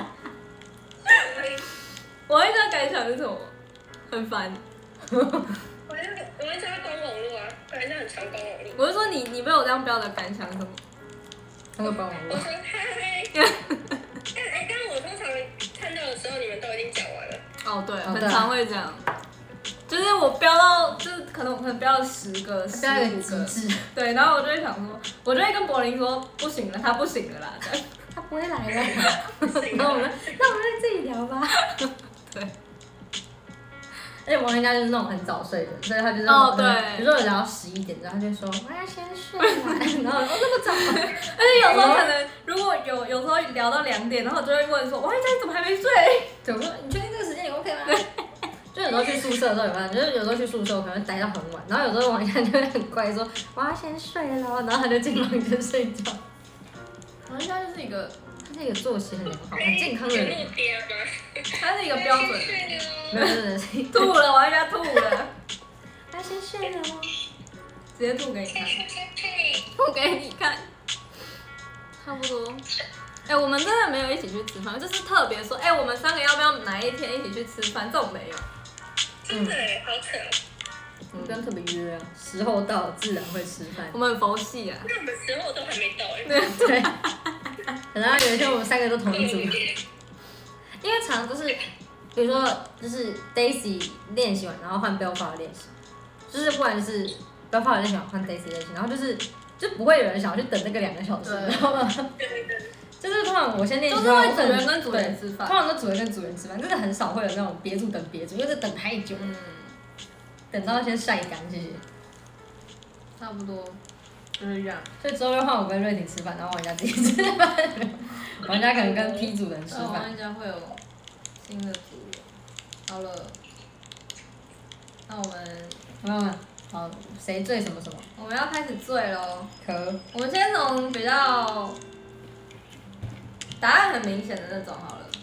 我一直在感想是什么？很烦。 我还我还叫他关网络啊，不然他很常关网络。 我是说你你被我这样标的感想是什么？ 他会帮我我说嗨。但哎，但我通常看到的时候，你们都已经讲完了。 哦，对， 哦很常会这样。就是我标到，就是可能我可能标了十个、十标一个五个， 极致， 对，然后我就会想说，我就会跟柏林说，不行了，他不行了啦，这样。 他不会来了，然后我们那我们就自己聊吧。 对。 而且王一家就是那种很早睡的，所以他就是哦对比如说有聊到十一点，然后他就说我要先睡了，然后我说哦这么早吗？ 而且有时候可能如果有有时候聊到两点，然后我就会问说，哇，你怎么还没睡？ 对，我说你确定这个时间你 OK 吗？就有时候去宿舍的时候有没有？就是有时候去宿舍我可能待到很晚，然后有时候王一家就会很乖说我要先睡了，然后他就进房间睡觉。 王一家就是一个， 他是一个作息很良好、很健康的人。 路边吗？ 他是一个标准。 没有，没有，没有。 吐了，王一家吐了， 他先睡了吗？ 直接吐给你看，吐给你看，差不多。哎、欸，我们真的没有一起去吃饭，就是特别说，哎、欸，我们三个要不要哪一天一起去吃饭？这种没有。 真的哎，好扯。 我们不用特别约啊，时候到自然会吃饭。 我们很佛系啊。 那我们时候都还没到哎。 对。然后有一天我们三个都同一组，因为常常都是，比如说就是 Daisy 练习完，然后换 Belfast 练习，就是不然就是 Belfast 练习完换 Daisy 练习，然后就是就不会有人想要去等那个两个小时，你知道吗？ 对对对。 就是通常我先练习， 就是会主人跟主人吃饭， 通常都主人跟主人吃饭，真的很少会有那种别组等别组，因为这等太久，嗯，等到先晒干，谢谢。 差不多就是这样。 所以之后又换我跟瑞婷吃饭，然后王家自己吃饭，王家可能跟 P 组人吃饭。 王家会有新的组员。好了，那我们朋友们，好，谁醉什么什么？ 我们要开始醉喽。 可。 我们先从比较。答案很明显的那种好了，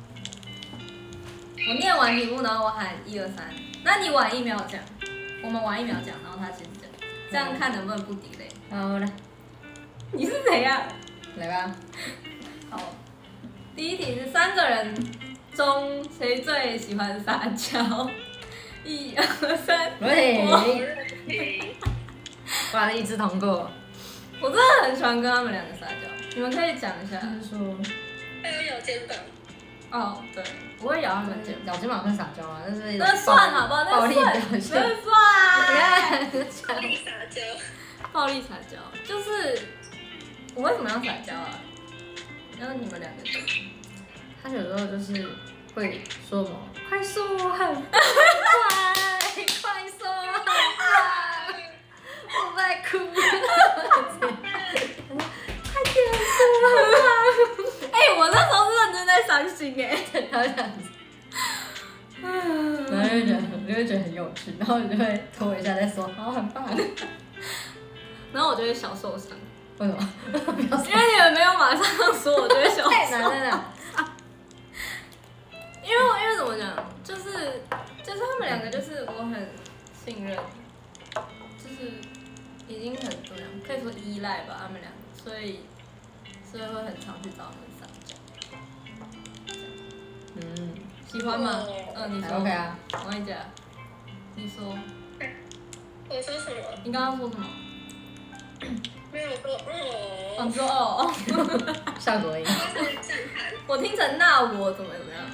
我念完题目，然后我喊一二三，那你晚一秒讲，我们晚一秒讲，然后他先讲，这样看能不能不 delay。 好来， 你是谁呀？ 来吧。 好，第一题是三个人中谁最喜欢撒娇？一二三， 瑞。 我把它一致通过。 我真的很喜欢跟他们两个撒娇，你们可以讲一下。 就是说， 还有咬肩膀。 哦，对，我会咬他们肩膀。 咬肩膀算撒娇啊，那是那算好不好？ 暴力表那现。 算。 暴力撒娇。 暴力撒娇就是我为什么要撒娇啊？然后你们两个就， 他有时候就是会说什么，快说我很快，快说我很快，我在哭，快点说我很快。 哎、我那时候是认真在伤心哎、 他会这样子，然后就觉得很，就会觉得很有趣，然后你就会拖一下再说，好，很棒。 然后我就会小受伤， 为什么？ 因为你们没有马上说，我就会小受太难伤。 了啦。 因为因为怎么讲，就是就是他们两个就是我很信任，就是已经很怎么样，可以说依赖吧，他们两个，所以所以会很常去找他们撒娇。 嗯， 喜欢吗？嗯，你说。 OK 啊。 王一佳，你说。 我说什么？ 你刚刚说什么？ 没有说哦。 哦，你说哦哦。 效果音。 我是震撼。 我听成那我怎么怎么样？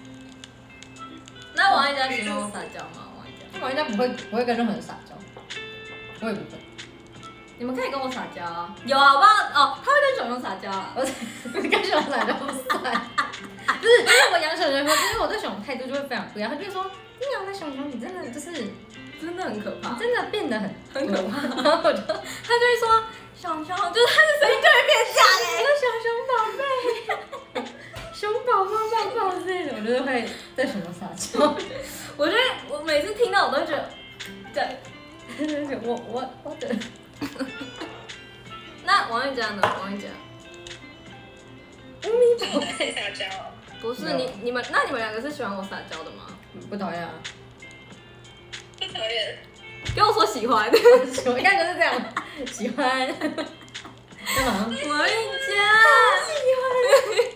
那王一佳喜欢我撒娇吗？王一佳， 王一佳不会不会跟任何人撒娇，我也不会。 你们可以跟我撒娇啊。有啊，我帮哦，他会跟熊熊撒娇啊。 我跟熊熊撒娇不算，就是因为我养熊熊，就是我对熊熊态度就会非常不一样。他就会说，你养的熊熊，你真的就是真的很可怕， 真的变得很很可怕。 然后我就他就会说熊熊，就是他的声音就会变假哎， 熊熊宝贝，熊宝宝宝宝之类的，我就是会对熊熊撒娇。 我觉得我每次听到我都会觉得，对， 我我我的。 那王一佳呢？王一佳， 乌咪宝贝， 谁撒娇？ 不是你你们，那你们两个是喜欢我撒娇的吗？ 不讨厌啊。 不讨厌。 给我说喜欢。 我应该就是这样，喜欢。干嘛？ 王一佳， 喜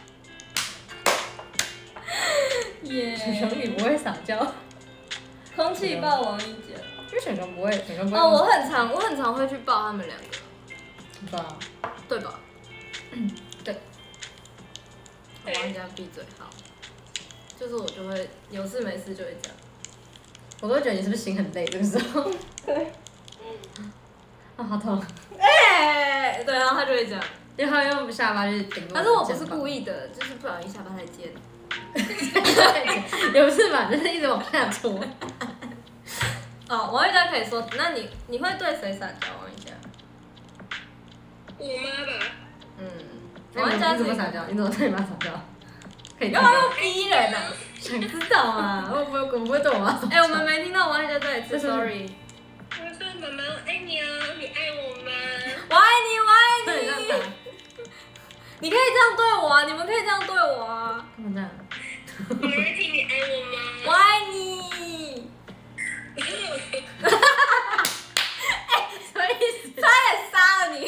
欢。 耶！ 熊熊你不会撒娇， 空气抱王一佳。 因为熊熊不会，熊熊不会。 哦，我很常，我很常会去抱他们两个， 对啊， 对吧？ 对。 王一佳闭嘴，好。就是我就会有事没事就会这样。 我都会觉得你是不是心很累这个时候？ 对。 啊，好痛！ 哎，对，然后他就会这样。 因为他用下巴去顶。 但是我不是故意的，就是不小心下巴太尖。 也不是吧，就是一直往下戳。 哦，王一佳可以说，那你你会对谁撒娇？王一佳？ 我妈吧。 嗯， 王一佳怎么撒娇？你怎么对你妈撒娇？可以。 干嘛要逼人啊？ 想知道啊？我不会，我不会对我妈撒娇。 哎，我们没听到王一佳再一次 ，sorry。 我说妈妈，我爱你哦，你爱我吗？ 我爱你，我爱对，这样你。你可以这样对我啊，你们可以这样对我啊。 干嘛这样？ 我爱听你爱我吗？ 我爱你。哎， 什么意思？ 差点杀了你。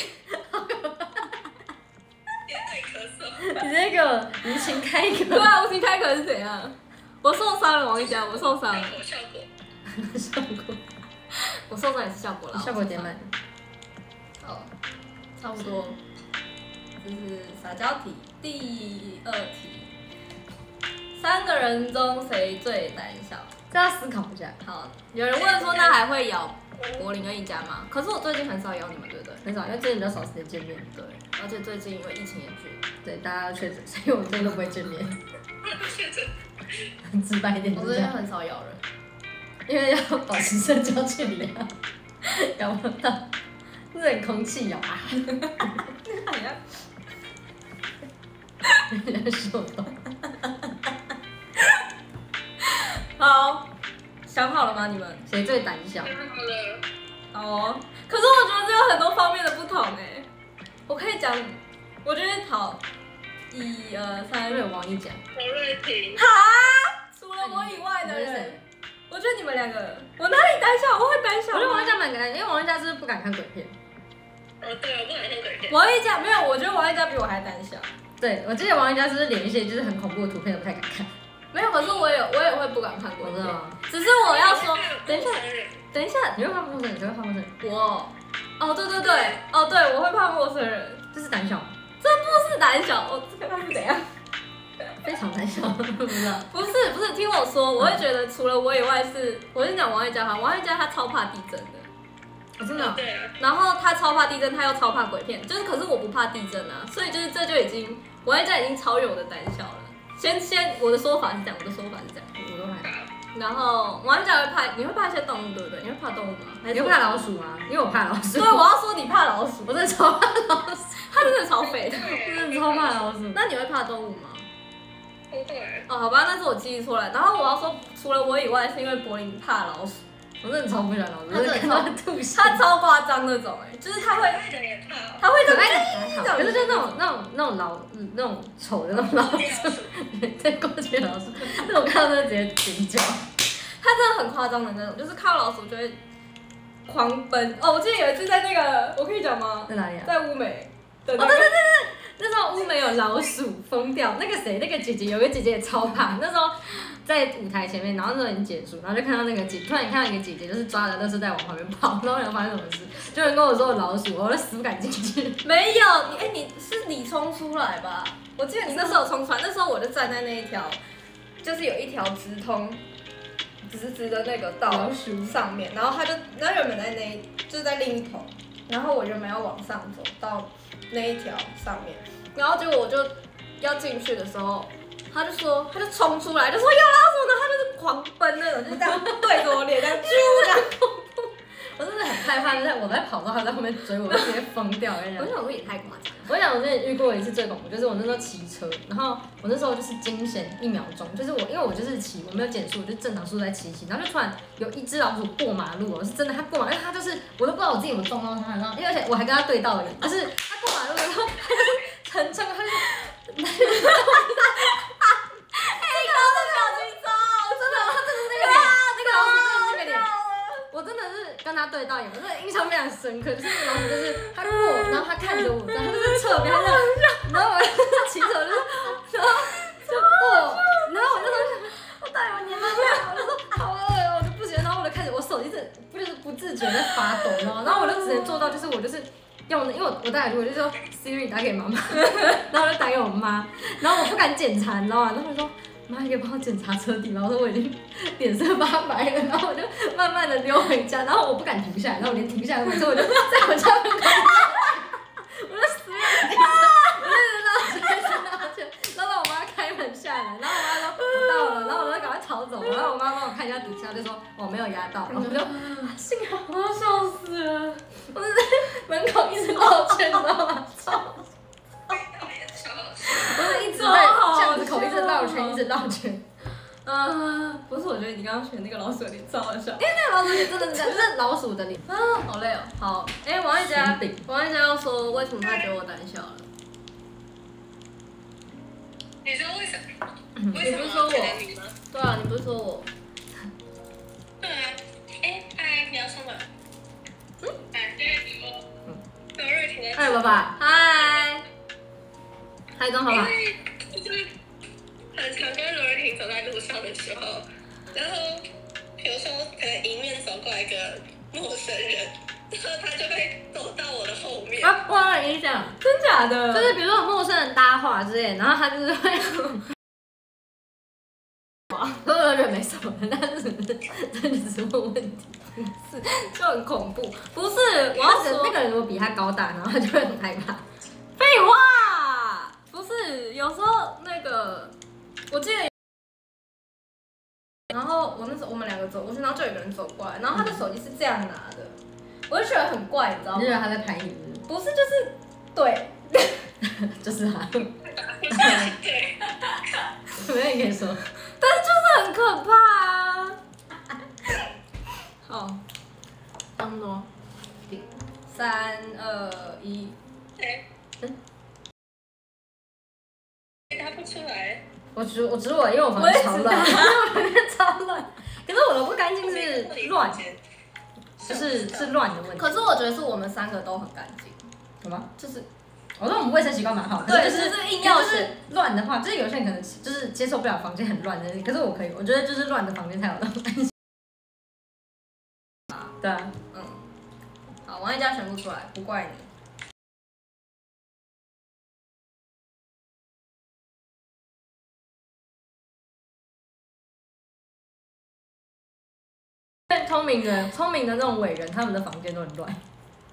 别再咳嗽。 你直接给我无情开口。 对啊，无情开口是怎样？我受伤了，王一佳，我受伤了。 效果。 效果。 我受伤也是效果了。 效果点满。 好，差不多。这是撒娇题，第二题。三个人中谁最胆小？ 这要思考一下。 好，有人问说那还会咬柏林跟一家吗？可是我最近很少咬你们，对不对？ 很少，因为最近比较少时间见面。 对，而且最近因为疫情严峻， 对，大家确诊，所以我们最近都不会见面。 确诊。 很直白一点， 我最近很少咬人， 因为要保持社交距离啊，咬不到，冷空气咬啊。 哎呀， 人家手动。 好，想好了吗？你们？ 谁最胆小？ 好了。 好哦。可是我觉得这有很多方面的不同哎。我可以讲，我觉得好，一二三， 因为王一讲。 侯瑞婷。 哈，除了我以外的人，我觉得你们两个，我哪里胆小？我会胆小。 我觉得王一佳蛮敢，因为王一佳是不敢看鬼片。 哦，对，我不敢看鬼片。 王一佳没有，我觉得王一佳比我还胆小。 对，我记得王一佳是不是连一些就是很恐怖的图片都不太敢看？ 没有，可是我也我也会不敢看鬼片。 我知道。 只是我要说，等一下， 等一下，你会怕陌生人？你会怕陌生人？ 我，哦对对对，哦对，我会怕陌生人， 这是胆小吗？ 这不是胆小，我这个是怎样？ 非常胆小，不知道。 不是不是，听我说，我会觉得除了我以外是，我先讲王一佳哈，王一佳他超怕地震的。 我真的、哦。 对啊。 然后他超怕地震，他又超怕鬼片，就是可是我不怕地震啊，所以就是这就已经王一佳已经超越我的胆小了。先先我的说法是这样，我的说法是这样， 我都还好。 然后王一佳会怕，你会怕一些动物对不对？你会怕动物吗？ 你会怕老鼠吗？因为我怕老鼠。 对，我要说你怕老鼠， 我真的超怕老鼠， 他真的超肥的， 真的超怕老鼠。 那你会怕动物吗？ 不会。 哦，好吧，那是我记忆错了。然后我要说，除了我以外，是因为柏林怕老鼠。 我真的超不喜欢老鼠， 他真的超吐血。 他超夸张那种，哎，就是他会， 可爱的也怕。 他会就可爱的还好，可是就那种那种那种老那种丑的那种老鼠，对，过去老鼠，那种看到真的直接尖叫。 他真的很夸张的那种，就是看到老鼠就会狂奔。哦，我记得有一次在那个，我可以讲吗？ 在哪里啊？ 在乌梅。 哦，对对对对，那时候乌梅有老鼠疯掉，那个谁，那个姐姐有个姐姐也超怕，那时候在舞台前面，然后那时候已经结束，然后就看到那个姐，突然看到一个姐姐就是抓着垃圾袋往旁边跑，然后我想发生什么事，就有人跟我说有老鼠，我就死不敢进去。 没有，你哎、欸，你是你冲出来吧？我记得你那时候有冲出来，那时候我就站在那一条，就是有一条直通。直直的那个道上面，然后他就，那原本在那，就是在另一头，然后我原本要往上走到那一条上面，然后结果我就要进去的时候，他就说，他就冲出来，就说有老鼠呢，他就是狂奔那种，就是这样对着我脸，这样啾这样恐怖。 我真的很害怕，就是我在跑的时候，他在后面追我，我直接疯掉。我跟你讲， 我想说也太夸张了。 我想我之前遇过一次最恐怖，就是我那时候骑车，然后我那时候就是惊险一秒钟，就是我因为我就是骑，我没有减速，我就正常速度在骑骑，然后就突然有一只老鼠过马路，我是真的，它过马路，因为它就是我都不知道我自己有没有撞到它，然后因为而且我还跟它对到了，就是它过马路的时候，它就是很冲，它就是。我真的是跟他对到眼，我真的印象非常深刻。就是那个老鼠，就是他过，然后他看着我，然后他就是侧边，他这样，然后我骑手就是，然后就过，然后我就说，我到底有黏到他，我就说好饿，我就不行，然后我就开始，我手机是不就是不自觉在发抖，你知道吗？然后我就只能做到，就是我就是用，因为我我打给我就说 Siri 打给妈妈，然后我就打给我妈，然后我不敢检查，你知道吗？然后我说。妈，你可以帮我检查车底吗？我说我已经脸色发白了，然后我就慢慢的溜回家，然后我不敢停下来，然后我连停下来都没，所以我就在我家门口，我就死命地我就一直绕圈，一直绕圈，绕到我妈开门下来，然后我妈说我到了，然后我就赶快逃走，然后我妈帮我看一下底下，就说我没有压到，然后我就幸好， 我要笑死了， 我就在门口一直绕圈，你知道吗？超。我是一直在巷子口一直绕圈，一直绕圈。 啊，不是，我觉得你刚刚选那个老鼠的脸超好笑， 因为那个老鼠脸真的是这样，就是老鼠的脸。 啊，好累哦。好，哎、欸，王一佳，王一佳要说为什么他觉得我胆小了？ 你说为什么？ 你不是说我？对啊，你不是说我？ 对啊。哎，嗨，你要说吗？嗯。哎，嗯。有瑞婷在。 嗨，爸爸。 嗨。嗨，刚好吧。 就是很常跟罗瑞婷走在路上的时候，然后比如说可能迎面走过来一个陌生人，然后他就会走到我的后面。 啊，我有印象， 真假的？ 就是比如说有陌生人搭话之类，然后他就是会。所有人没什么，但是这只是问问题， 是就很恐怖。不是，我要说那个人如果比他高大，然后他就会很害怕。 废话。不是，有时候那个，我记得，然后我那时候我们两个走过去，然后就有一个人走过来，然后他的手机是这样拿的，我就觉得很怪，你知道吗？ 你觉得他在拍你？ 不是，就是对， 就是他。 对， 没有你可以说， 但是就是很可怕啊。好，差不多，三二一， 哎。答不出来， 我指我指我，因为我房间超乱，我房间超乱。可是我的不干净是乱，就是是乱的问题。 可是我觉得是我们三个都很干净， 什么？ 就是， 我说我们卫生习惯蛮好的， 对， 就是就是硬要是乱的话，就是有些人可能就是接受不了房间很乱的，可是我可以，我觉得就是乱的房间才有那种安心。 对啊， 嗯，好，王一佳选不出来，不怪你。 聪明的聪明的那种伟人，他们的房间都很乱。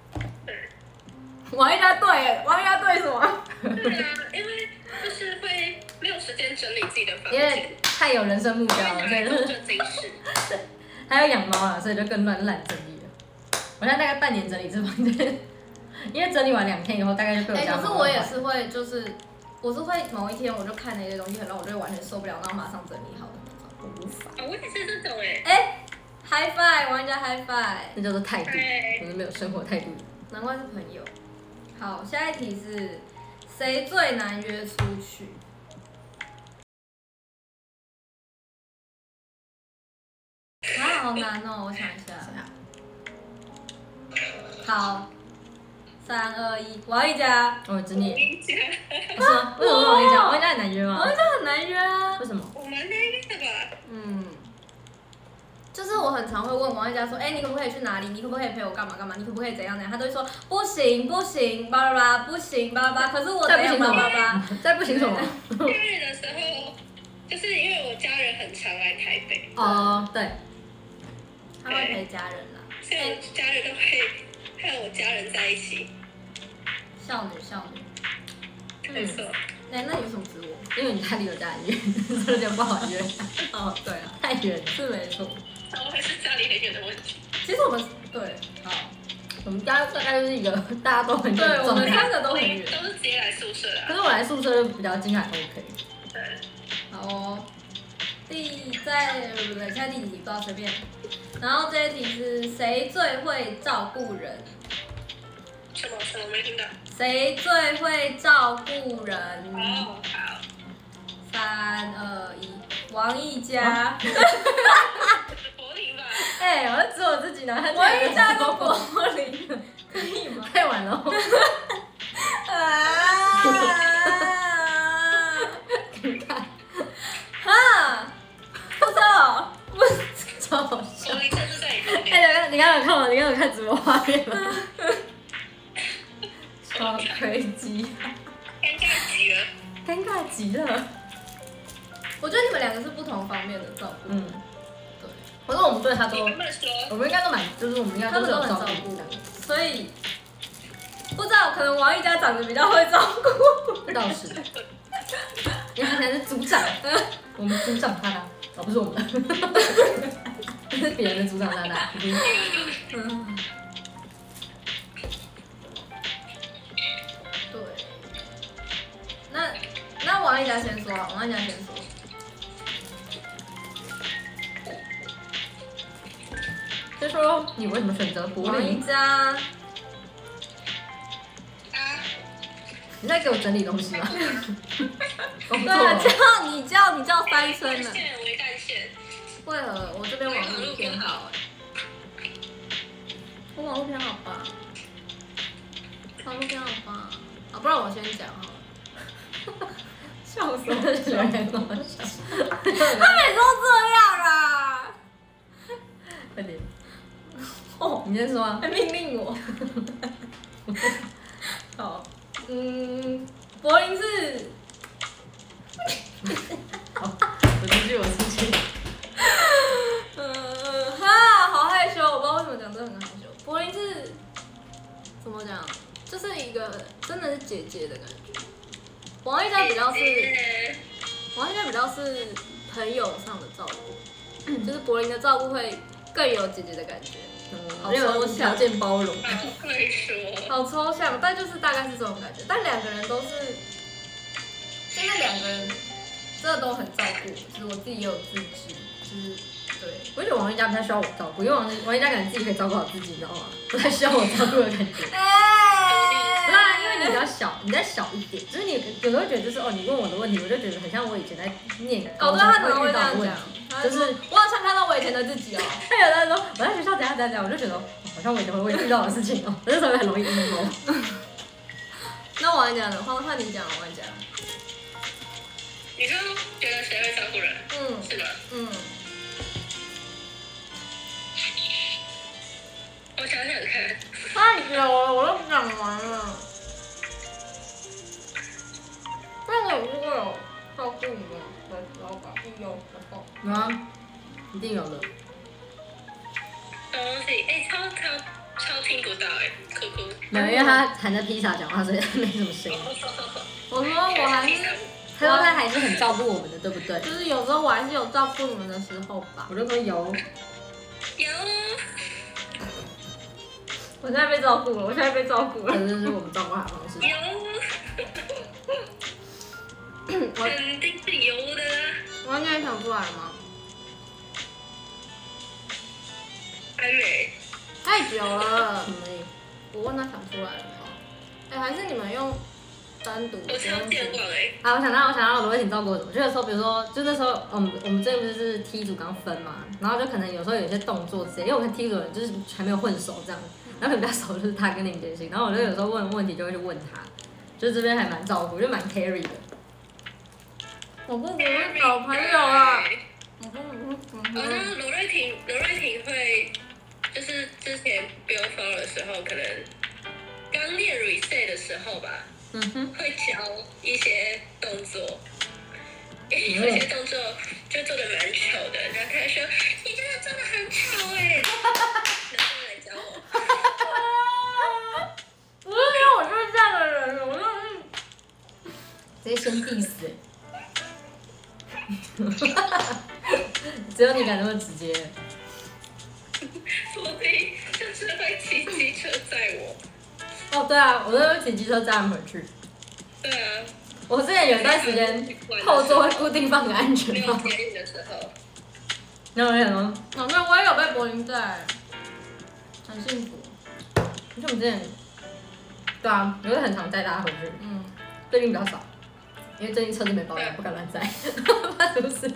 王一佳对，王一佳对什么？ 对啊，因为就是会没有时间整理自己的房因为间， 太有人生目标了，所以就是正经事。 还有养猫啊，所以就更乱懒整理了。我现在大概半年整理这房间，因为整理完两天以后，大概就被我哎、 家猫坏。 可是我也是会，就是我是会某一天我就看那些东西很乱，我就会完全受不了，然后马上整理好的那种，我无法。 啊，我也是这种哎。 哎、h i five， 王一佳 high five， 那叫做态度， 对我是没有生活态度的。 难怪是朋友。好，下一题是谁最难约出去？啊，好难哦，我想一下。好，三二一，王一佳。 哦，真的耶， 理解， 不是吗？为什么王一佳？王一佳很难约吗王一？佳很难约啊。 为什么？ 我蛮难约的吧？ 嗯，就是我很常会问王一佳说，哎、你可不可以去哪里？你可不可以陪我干嘛干嘛？你可不可以怎样怎样？他都会说不行不行，巴拉巴拉，不行巴拉巴拉。可是我怎样巴拉巴拉？ 再不行什么？ 假日的时候，就是因为我家人很常来台北， 哦，对， 他会陪家人啦。 所以我家人都会和我家人在一起。 少女少女， 没错， 哎、那你为什么指我？ 因为你家离我家很远，所以有点不好约， 哦，对啊， 太远了。 是没错。 怎么会是家里很远的问题？ 其实我们对，好， 我们家大概就是一个大家都很远的对我们状态。 三个都很远。 都是直接来宿舍的啊。 可是我来宿舍就比较近，还 OK。 对， 好哦，第在不对，现在第几题不知道随便。然后这一题是谁最会照顾人？ 什么什么没听到？ 谁最会照顾人？ 哦，好， 三二一，王一佳。 柏林吧。 哎、我在指我自己呢，他王一佳跟柏林，可以吗？ 太晚了。 啊！ 你看， 哈，不知道，不知超好笑。 柏林真是在你旁边。 哎、你刚刚有看吗？你刚刚有看直播画面吗？超 crazy， 尴尬极了。 尴尬极了。 我觉得你们两个是不同方面的照顾。 嗯， 对， 可是我们对他你都， 原本说我们应该都蛮，就是我们应该他们都是有照都很照顾顾的。， 所以不知道可能王一佳长得比较会照顾。 这倒是，因为他才是组长，我们组长他的，哦，不是我们的，是别人的组长他的。 嗯，对。那那王一佳先说啊，王一佳先说。 就说你为什么选择柏王一林？ 佳， 啊， 你在给我整理东西吗？工作对啊，叫你叫你叫三声了。 线为干线， 为何我这边网络偏好？我网络偏好吧，网络偏好吧。啊，不然我先讲好了。笑死我！ 我觉得很好笑。 他每次都这样啦。 快点， 哦， 你先说啊。 还命令我。好，嗯，柏林是， 好，我出去，我出去。 呃，哈，好害羞，我不知道为什么讲这很害羞。柏林是怎么讲？就是一个真的是姐姐的感觉。王一佳比较是，王一佳比较是朋友上的照顾，就是柏林的照顾会更有姐姐的感觉。好没有抽象条件包容。 好会说。 好抽象，但就是大概是这种感觉。但两个人都是，就是两个人真的都很照顾，就是我自己也有自知，就是对。 我觉得王一佳不太需要我照顾，因为王王一佳感觉自己可以照顾好自己，你知道吗？不太需要我照顾的感觉。 哎不是啊，因为你比较小，你再小一点，就是你有时候会觉得就是哦，你问我的问题，我就觉得很像我以前在念哦， 高中对他可能会遇会这样讲到的问题。， 他就是说我好像看到我以前的自己哦。 他有的人说我在学校怎样怎样怎样，我就觉得哦好像我以前会遇到的事情哦，我那时候很容易 emo。 那王一佳呢？换换你讲，王一佳。 你说觉得谁会照顾人？ 嗯是吗？ 嗯， 想想看， 太久了，我都讲完了。那个如果有照顾你们的时候吧，有时候。 有啊，一定有的。 东西哎，超超超听不到哎，哭哭。 没有，因为他含着披萨讲话，所以他没什么声音。 我说我还是， 他说他还是很照顾我们的，对不对？ 就是有时候我还是有照顾你们的时候吧。 我就说有。 有。 我现在被照顾了，我现在被照顾了。 这就是我们照顾他的方式。 有。肯定是有的。 我应该想出来了吗？ 还没。 太久了。 什么意思？ 我问他想出来了吗？哎、还是你们用单独？ 我超健忘哎。 啊，我想到，我想到罗伟霆照顾我怎么？就有时候，比如说，就那时候，我们我们这不是踢组刚分嘛，然后就可能有时候有一些动作之类，因为我跟踢组人就是还没有混熟这样，然后可能比较熟就是他跟林杰星，然后我就有时候问问题就会去问他，就这边还蛮照顾，就蛮 carry 的。 我不不是找朋友啊。我不不不好像罗瑞婷，罗瑞婷会，就是之前飙高的时候，可能刚练 reset 的时候吧， 嗯哼， 会教一些动作，有些动作就做的蛮丑的，然后他说你真的做的很丑哎，然后来教我。 不是因为我就是这样的人，我就是直接先 diss 只有你敢那么直接。 所以就是会骑机车载我。 哦，对啊，我都会骑机车载他们回去。 对啊。 我之前有一段时间后座会固定放个安全帽。 没有捷运的时候。 然后我想说， 哦，那我也有被柏林载，很幸福。 可是我们之前，对啊，我会很常带大家回去。 嗯， 最近比较少，因为最近车子没保养，不敢乱载，怕出事。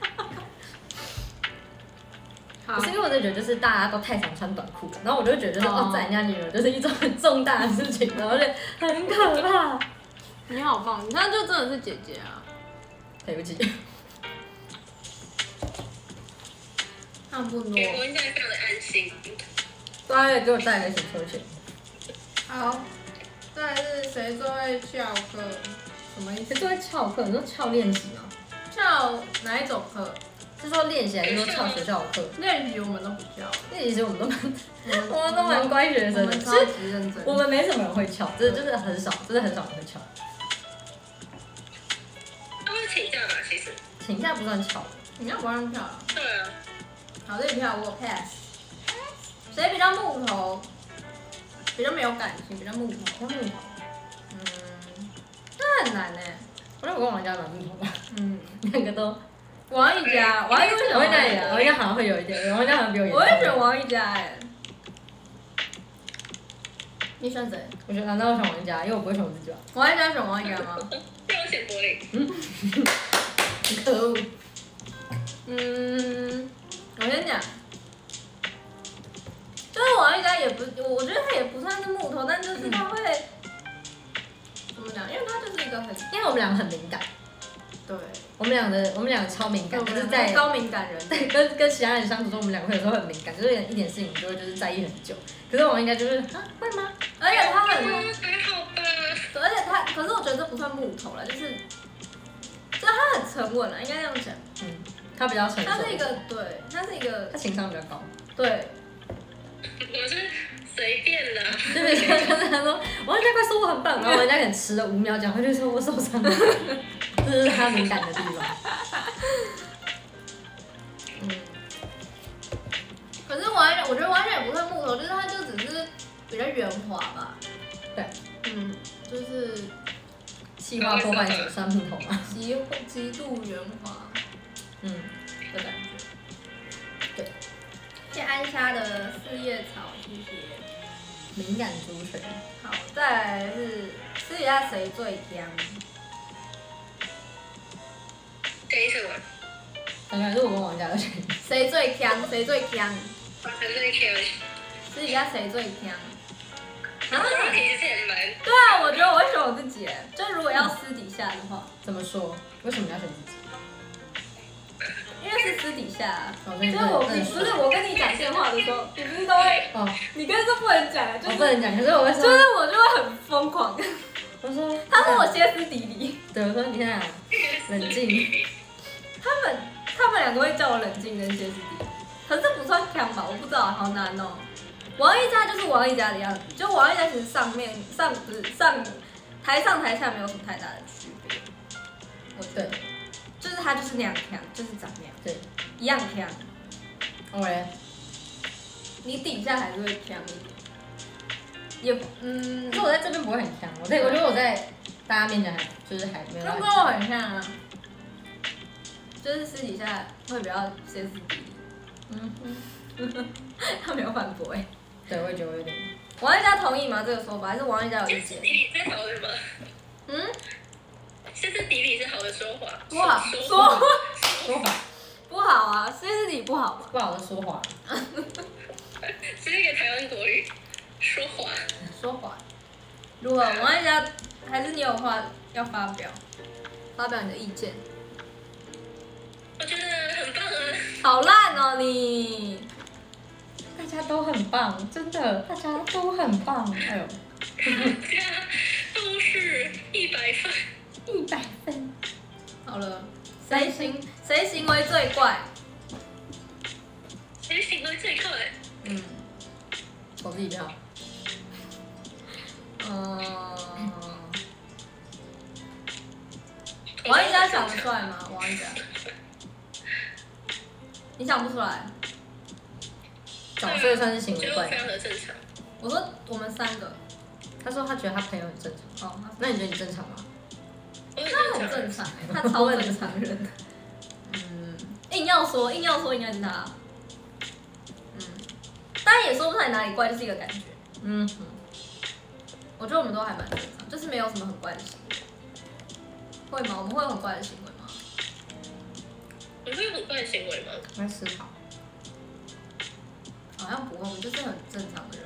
可是因为我就觉得就是大家都太常穿短裤了，然后我就觉得就是哦载人家女儿就是一种很重大的事情，然后就很可怕。 你好棒，你看就真的是姐姐啊。 对不起。 差不多。 给我现在非常的安心。 对啊，给我带了一些车钱。 好，再来是谁最会翘课？什么意思？ 谁最会翘课？你说翘练习吗？ 翘哪一种课？ 是说练习还是说翘学校的课？ 练习我们都不翘， 练习其实我们都蛮，我们都蛮乖学生的。其超级认真。 我们没什么人会翘，真的就是很少，真的很少人会翘。 他会请假吧？其实。 请假不算翘。 你要不让翘啊？ 对啊。 好，这一票我 pass。谁比较木头？比较没有感情，比较木头。 比较木头。 嗯，这很难哎。 我觉得我跟王家蛮木头的。 嗯， 两个都。 王一佳，王一佳， 王一佳也，王一佳好像会有一点，王一佳好像比我严重。 我会选王一佳哎。你选谁？ 我觉得，那我选王一佳，因为我不会选我自己吧。 王一佳选王一佳吗？ 让我选柏林。 嗯。可恶。 嗯，我先讲，就是王一佳也不，我觉得他也不算是木头，但就是他会、嗯、怎么讲？因为他就是一个很， 因为我们两个很敏感。 对， 我们俩的我们两个超敏感，就是在高敏感人， 对，跟跟其他人相处中，我们两个有时候很敏感，就是一点事情就会就是在意很久。可是我应该就是啊，会吗？ 而且他很， 还好吧。 对，而且他，可是我觉得这不算木头了，就是，就他很沉稳了，应该这样讲。 嗯，他比较成熟。 他是一个，对，他是一个， 他情商比较高。 对。 我是随便的。 对对对，就是他说王一佳快说我很棒，然后人家可能迟了五秒讲，他就说我受伤了。这是他敏感的地方。 嗯。可是王一佳，我觉得王一佳也不算木头，就是他就只是比较圆滑吧。 对。 嗯，就是气化破坏者算木头吗？ 极极度圆滑。嗯的感觉。对。谢安莎的四叶草，谢谢。 敏感族群。 好，再来是试一下谁最香。 谁什么？ 感觉还是我跟王家的选。 谁最香？谁最香？ 我最香。 试一下谁最香。 然后这题是也蛮…… 对啊，我觉得我会选我自己。就如果要私底下的话， 怎么说？为什么要选自己？ 因为是私私底下、啊， 哦所以就是我你不是我跟你讲电话的时候，你不是都会， 哦， 你跟说不能讲啊，就是、 我不能讲，可是我会说， 就是我就会很疯狂。 我说， 他说我歇斯底里， 对，我说你看啊，冷静。 他们他们两个会叫我冷静跟歇斯底里，可是不算强吧？我不知道，好难哦。王一家就是王一家的样子，就王一家其实上面上不是上台上台下没有什么太大的区别。我对，就是他就是那样强，就是长那样， 对， 一样强。 我嘞， 你底下还是会强一点，也嗯， 可是我在这边不会很强，我在我觉得我在大家面前还就是还没有很跟跟我很像啊，就是私底下会比较歇斯底里。嗯哼，他没有反驳哎。 对，我也觉得我有点。 王一家同意吗？这个说法还是王一家有意见？ 歇斯底里是好的吗？ 嗯， 歇斯底里是好的说法。 不好说说说法不好啊，歇斯底里不好嘛。 不好的说话， 是那个台湾国语，说话。 说谎。如果王一家还是你有话要发表，发表你的意见。 我觉得很棒啊！ 好烂哦你！ 大家都很棒，真的，大家都很棒。哎呦， 大家都是一百分。 一百分。 好了，谁行谁行为最怪？ 谁行为最快？ 嗯， 投自己票。 嗯，王一家想得出来吗？王一家，你想不出来？ 早睡算是行为怪我觉得我非。常的正常。 我说我们三个， 他说他觉得他朋友很正常。 哦， 那你觉得你正常吗？ 我很他很正常，他超正常人。嗯，硬要说硬要说应该是他。嗯，当然也说不出来哪里怪，就是一个感觉。 嗯， 我觉得我们都还蛮正常，就是没有什么很怪的行为。会吗？我们会有很怪的行为吗？ 你会有很怪的行为吗？ 我在思考。 好像不会，我们就是很正常的人。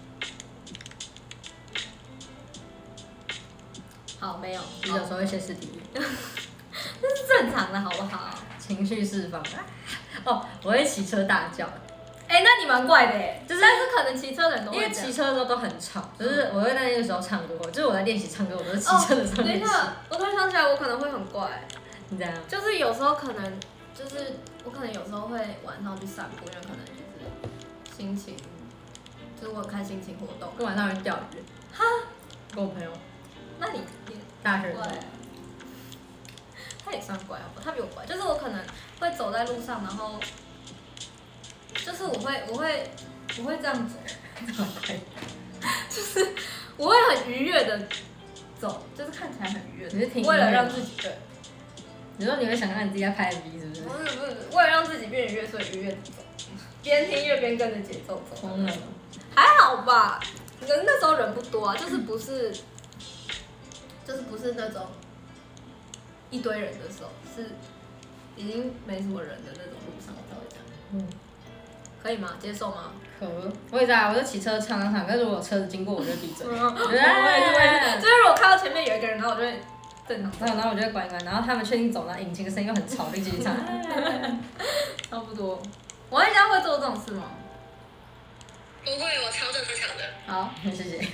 好，没有， 你有时候会歇斯底里， 这是正常的，好不好？ 情绪释放。哦，我会骑车大叫， 哎、那你蛮怪的哎，就是但是可能骑车的人都因为会这样骑车的时候都很吵，就是我会在那个时候唱歌，就是我在练习唱歌，我都是骑车的时候哦。等练习。 一下，我突然想起来，我可能会很怪， 你这样？ 就是有时候可能就是我可能有时候会晚上去散步，因为可能就是心情，就是我有看心情活动。 跟晚上去钓鱼。 哈， 跟我朋友那你也大学的时候怪，他也算怪哦，他比我怪，就是我可能会走在路上，然后就是我会我会我会这样走， 这么快？ 就是我会很愉悦的走，就是看起来很愉悦的， 你是听音乐为了让自己对， 你说你会想让你自己在拍 M V 是不是？ 不是不是，为了让自己变愉悦，所以愉悦的走，边听音乐边跟着节奏走。 疯了。 还好吧，人那时候人不多啊，就是不是，就是不是那种一堆人的时候，是已经没什么人的那种路上，我才会这样。 嗯， 可以吗？接受吗？ 可我也在啊，我就骑车唱唱唱，可是如果车子经过，我就闭嘴。 我也是，我也是，就是如果看到前面有一个人，然后我就会正常然后，然后我就会关一关，然后他们确定走了，引擎的声音又很吵，就继续唱。 差不多。王一家会做这种事吗？ 不会，我超正常的。 好， 谢谢。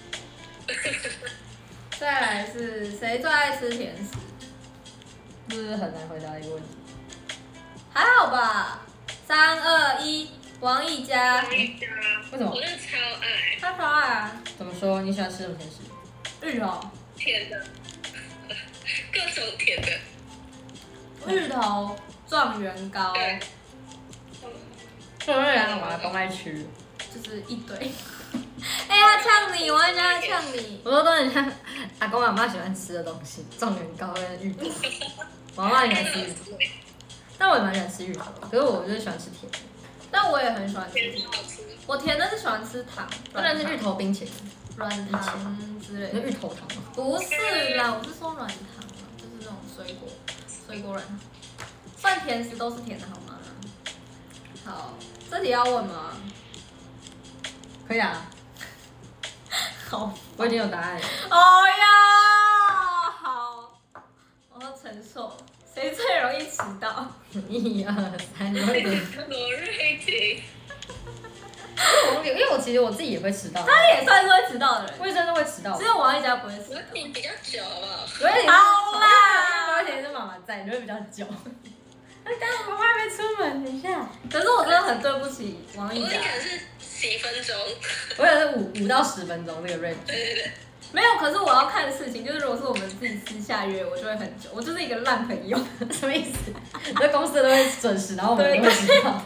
再来是谁最爱吃甜食？ 这是很难回答的一个问题。 还好吧。三二一，王一家， 为为什么我？真的超爱他超爱啊， 怎么说？你喜欢吃什么甜食？ 芋头， 甜的，各种甜的。 芋头，状元糕， 对， 这我两个我都爱吃。 就是一堆。哎呀，呛你，王一家呛你。 我说都很像阿公阿妈喜欢吃的东西，状元糕跟芋头。我阿妈喜欢吃芋头，但我也蛮喜欢吃芋头的，可是我就是喜欢吃甜的， 但我也很喜欢吃甜甜的好吃。 我甜的是喜欢吃糖， 不然是芋头冰淇淋， 软糖之类的。 那芋头糖吗？ 不是啦，我是说软糖啊，就是那种水果，水果软糖。算甜食都是甜的好吗？好，这题要问吗？ 可以啊， 好， 我已经有答案了。 哦呀，好，我要承受。谁最容易迟到？ 一二三，罗瑞婷。 罗瑞婷。 因为我其实我自己也会迟到， 他也算是会迟到的人， 我也真的会迟到。 只有王一佳不会迟到。 你比较久好不好？ 罗瑞婷好啦， 罗瑞婷是妈妈在，你会比较久。那刚刚妈妈还没出门，等一下。 可是我真的很对不起王一佳。 我可能是几分钟。 我也是五五到十分钟这个 range。 对对对。 没有，可是我要看事情，就是如果是我们自己私下约，我就会很久。我就是一个烂朋友， 什么意思？在公司都会准时，然后我们都会迟到。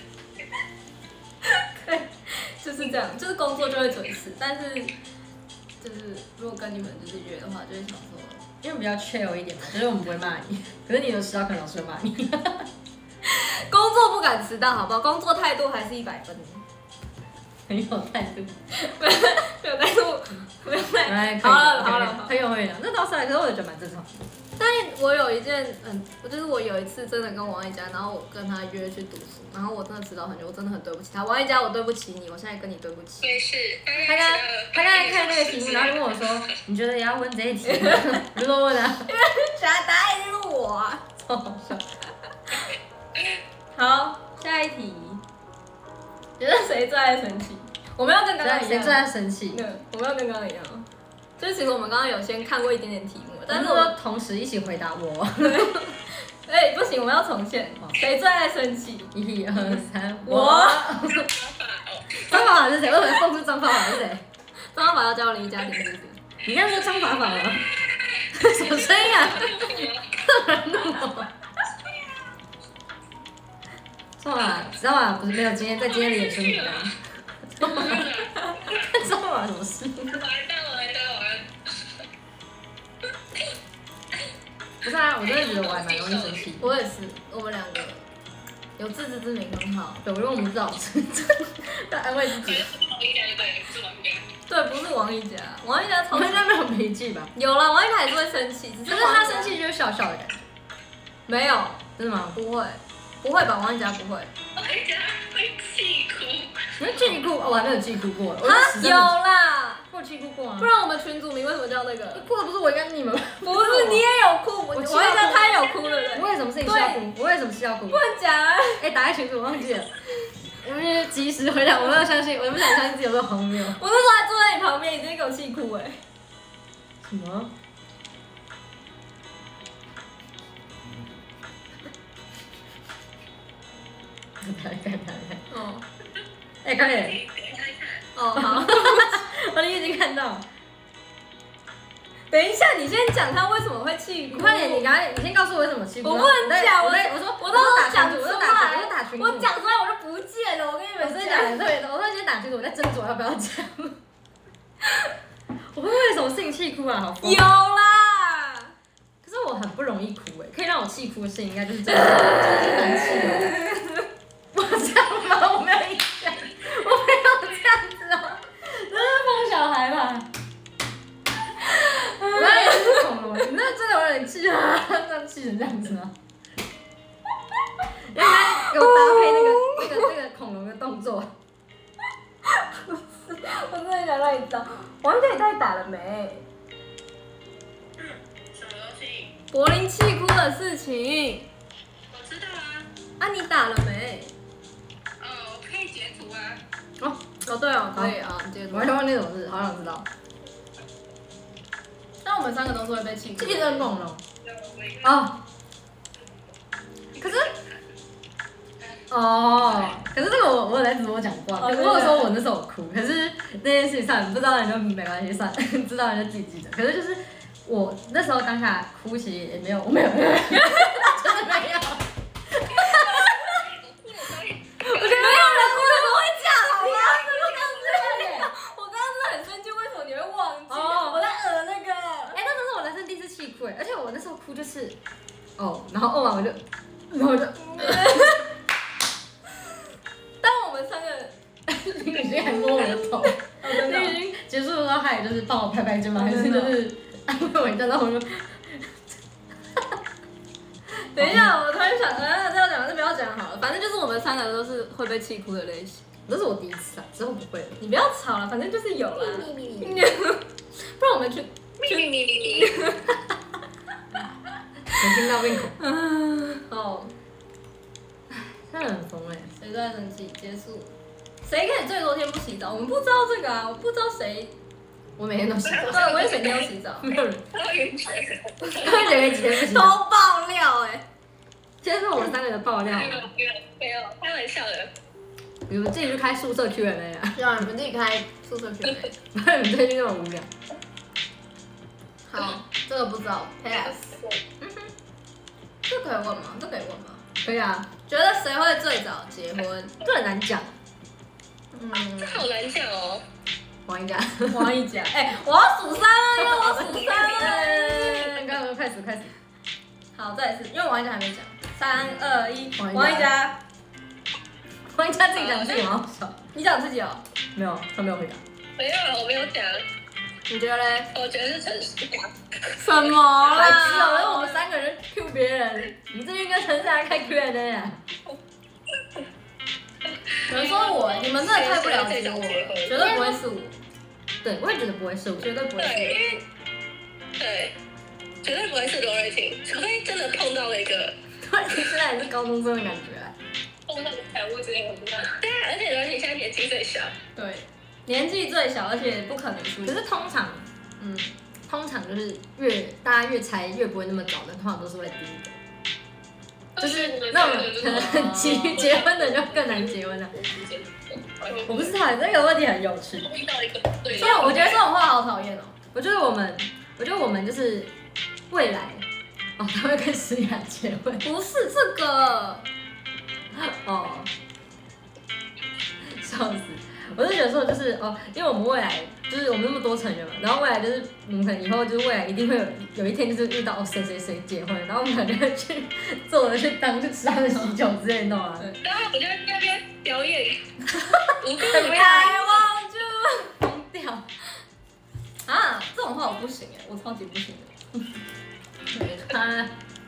对，就是这样，就是工作就会准时，但是就是如果跟你们就是约的话，就会想说， 因为比较 chill 一点嘛，就是我们不会骂你，可是你有迟到，可能老师会骂你。 工作不敢迟到，好不好？工作态度还是一百分。 很有态度， 没有态度，没有态度。好了好了， 很有会讲，这倒是，可是我也觉得蛮正常的。 但我有一件，嗯，我就是我有一次真的跟王一佳，然后我跟他约去读书，然后我真的迟到很久，我真的很对不起他。王一佳，我对不起你，我现在跟你对不起。 也是。 他刚他刚才看那个题目，然后就问我说：“你觉得也要问这一题吗？”我就说问啊， 因为答答案就是我啊， 超好笑。 好，下一题，觉得谁最爱生气？我们要跟刚刚一样， 谁最爱生气？ 对，我们要跟刚刚一样。就是其实我们刚刚有先看过一点点题目，但是我同时一起回答我。 哎，不行，我们要重现。谁最爱生气？ 一二三， 我。 张法法是谁？为什么蹦出张法法是谁？ 张法法要教林家庭是不是？ 你刚说张法法吗？什么声音啊？突然怒我。张法，张法不是没有今天在今天的演出里面。张法，张法什么事？ 完蛋了，完蛋了！ 不是啊，我真的觉得我还蛮容易生气。 我也是，我们两个有自知之明很好。 对，因为我们知道是在安慰自己。 对，不是王一佳，王一佳超。 王一佳没有脾气吧？ 有啦，王一佳也是会生气，只是他生气就是笑笑的感觉。 没有， 真的吗？ 不会，不会吧？王一佳不会。 王一佳会气哭。 你会气哭？我还没有气哭过。 啊，有啦。 我气哭过啊！ 不然我们群组名为什么叫那个？ 哭的不是我跟你们， 不是你也有哭，我我一下他有哭，对不对？ 我为什么是你笑哭？我为什么是要哭？ 不能讲啊！ 哎，打在群组我忘记了，我们及时回答，我没有相信，我不想相信自己有这么荒谬。 我那时候还坐在你旁边，你直接给我气哭哎！ 什么？看看看看。 哦。 哎，快点。 哦，好， 我已经看到。 等一下，你先讲他为什么会气哭。 快点，你刚才你先告诉我为什么气哭。 我不能讲，我我说我都讲出来， 我都打我都打群， 我讲出来我就不见了。我跟你们真的讲特别多，我突然间打群组，我在斟酌要不要讲。我会为什么事情气哭啊？好疯。 有啦。 可是我很不容易哭哎，可以让我气哭的事情应该就是这个，就是难气哦。我这样吗？我没有印象，我没有这样子哦，这是疯小孩吧？我刚才也是恐龙，你那真的有点气啊，这样气成这样子吗？应该给我搭配那个那个那个恐龙的动作。 我真的想让你知道，王一佳你到底打了没？ 嗯，什么东西？ 柏林气哭的事情。 我知道啊。 啊，你打了没？ 哦，我可以截图啊。 哦哦对哦，可以啊，截图。 完全忘记什么事，好想知道。 但我们三个都是会被气哭。 气成恐龙。哦。可是。哦，可是这个我我有在直播讲过，我有说我那时候哭，可是那件事情算了，不知道人就没关系，算了，知道人就自己记得。可是就是我那时候当下哭，其实也没有，我没有，真的没有。我觉得没有人哭的不会讲，好吗？我刚刚真的， 我刚刚真的很生气，为什么你会忘记？ 哦， 我在耳那个。 哎，那真是我人生第一次气哭哎，而且我那时候哭就是，哦，然后哦完我就，然后我就。 但我们三个， 你已经还摸我的头，你已经结束的时候，他也就是帮我拍拍肩膀，还是就是安慰我一下，然后我就， 等一下，我突然想，啊，这样讲，就不要讲好了，反正就是我们三个都是会被气哭的类型。 这是我第一次啊，之后不会了。 你不要吵了，反正就是有啦。不然我们去去咪咪咪咪。 没听到胃口。 哦， 真的很疯哎！ 谁最爱生气？结束。谁可以最多天不洗澡？我们不知道这个啊，我不知道谁。 我每天都洗澡。 对，我也每天都洗澡。 没有人。 我晕血。 他们两个几天不洗都澡？ 爆料哎！ 今天是我们三个的爆料。 没有没有没有，开玩笑的。 你们自己去开宿舍 Q and A 啊！ 让你们自己开宿舍 Q and A。 不然你们最近那么无聊。 好，这个不知道 pass。嗯哼，这可以问吗？这可以问吗？ 可以啊。 觉得谁会最早结婚？ 这很难讲。 嗯， 这好难讲哦。 王一家。 王一家。哎，我要数三了，因为我数三了。 刚刚开始开始。 好，再一次，因为王一家还没讲。三二一， 王王一家。 王一家自己讲自己好笑。 你讲自己哦？ 没有，他没有回答。 没有，我没有讲。 你觉得嘞？ 我觉得是陈思雅。 什么白啦？ 痴哦！因为我们三个人 Q 别人，你最近跟陈思涵开 Q and A 啊？ 有人说我，你们真的太不了解我了，绝对不会是我， 对，我也觉得不会是我， 绝对不会是对，因我。 为对，绝对不会是罗瑞婷，除非真的碰到了一个。 对，你现在也是高中生的感觉。 碰到财务之类的，对啊，而且罗瑞婷现在年纪最小。 对，年纪最小，而且不可能输。 可是通常，嗯，通常就是越大家越猜越不会那么早的，通常都是会第一个。就是那种可能急于结婚的就更难结婚了。我不知道，这个问题很有趣。 遇到一个对， 所以我觉得这种话好讨厌哦。 我觉得我们，我觉得我们就是未来，哦，他会跟思雅结婚。 不是这个， 哦，笑死！我就觉得说，就是哦，因为我们未来就是我们那么多成员嘛，然后未来就是我们可能以后就是未来一定会有有一天就是遇到哦谁谁谁结婚，然后我们可能就会去坐着去当去吃他的喜酒之类的，你懂吗？ 然后我就在那边表演，无辜不要 I want you， 疯掉！ 啊，这种话我不行哎，我超级不行的。 他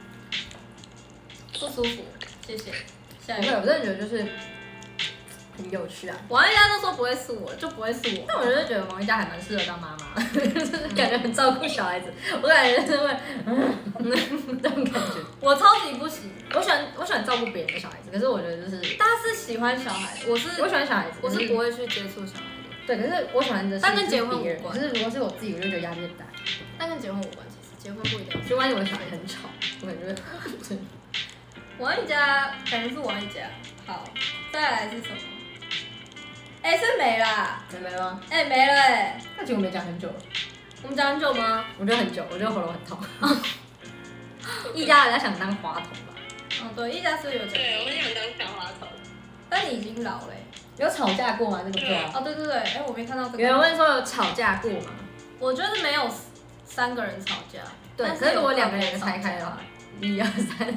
不舒服，谢谢。下一没有，我个， 真的觉得就是很有趣啊。 王一家都说不会是我，就不会是我。 但我就觉得王一家还蛮适合当妈妈，就是感觉很照顾小孩子。我感觉就是会，嗯，这种感觉。 我超级不行， 我喜欢我喜欢照顾别人的小孩子，可是我觉得就是大家是喜欢小孩，我是我喜欢小孩子， 我是可不会去接触小孩的， 对，可是我喜欢的是但跟结婚别人无关可是如果是我自己，我就觉得压力很大。 但跟结婚无关。其实结婚不一定。 就万一我的小孩很吵，我感觉就是王一家感觉是王一家。好，再来是什么？哎、是没啦， 没没吗？ 哎、没了哎、 那其实我们讲很久了， 我们讲很久吗？ 我觉得很久，我觉得喉咙很痛。一家人家想当花童吧？ 哦，对，一家是不是有讲， 对，我很想当小花童。 但你已经老了、欸。 有吵架过吗？这个不知道。 哦，对对对，哎、我没看到这有人个。 问说有吵架过吗？ 我觉得没有三个人吵架。 对， 但可是如果有两个人吵拆开的架话，一二三。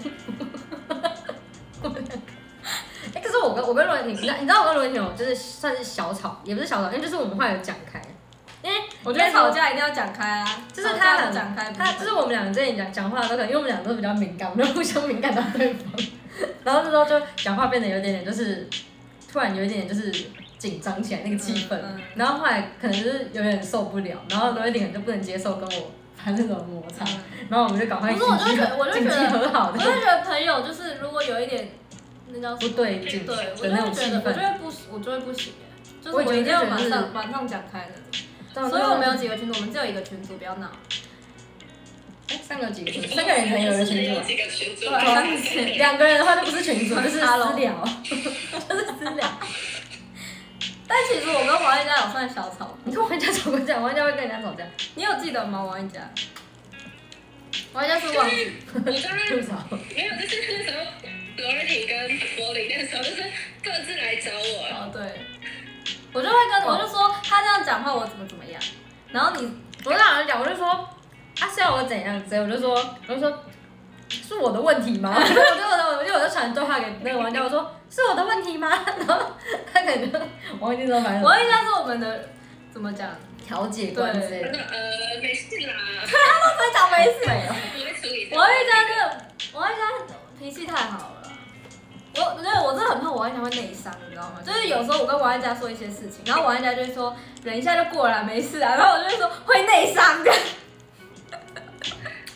哎、可是我跟我跟罗文婷，你知道你知道我跟罗文婷有就是算是小吵，也不是小吵，因为就是我们后来有讲开，因为我觉得吵架一定要讲开啊， 就是吵他很架不讲开， 他就是我们两个之前讲讲话都可能，因为我们两个都比较敏感，我们就互相敏感到对方，然后这时候就讲话变得有点点就是突然有一点点就是紧张起来那个气氛， 嗯嗯然后后来可能就是有点受不了，然后罗文婷可能就不能接受跟我发生这种摩擦， 嗯然后我们就赶快不是，我就觉得，我就紧急觉得， 和好的， 我就觉得朋友就是如果有一点那叫什么不对劲对，我就的那种气会觉得，我就氛。 会不，我就会不行哎，就是我也觉得我一定要马就是上马上讲开那种。 对所以我们有几个群组，我们只有一个群组，不要闹。 哎，三个有几个群组？三个人可能有一个群组啊。 有几个群组？ 对啊三个人两个人的话就不是群组，就是私 Hello 聊，就是私聊。 但其实我跟王一家有算小吵过， 你跟王一家吵过架，王一家会跟人家吵架， 你有记得吗？王一家，王一家是忘记。 我刚刚不吵。 没有，就是那时候罗瑞婷跟柏林那时候就是各自来找我， 哦，对，我就会跟我就说他这样讲话我怎么怎么样，然后你我跟老人讲，我就说啊是要我怎样子，我就说我就说是我的问题吗？我就我就我就我就传对话给那个王一家，我说是我的问题吗？然后他可能就王一家说反正王一家是我们的怎么讲？ 调解官之类的。 他说呃没事啦， 非常没事。 我会处理的。 王一家真的，王一家脾气太好了。我对我真的很怕王一家会内伤，你知道吗？就是有时候我跟王一家说一些事情，然后王一家就会说忍一下就过了，没事啊。然后我就会说会内伤的。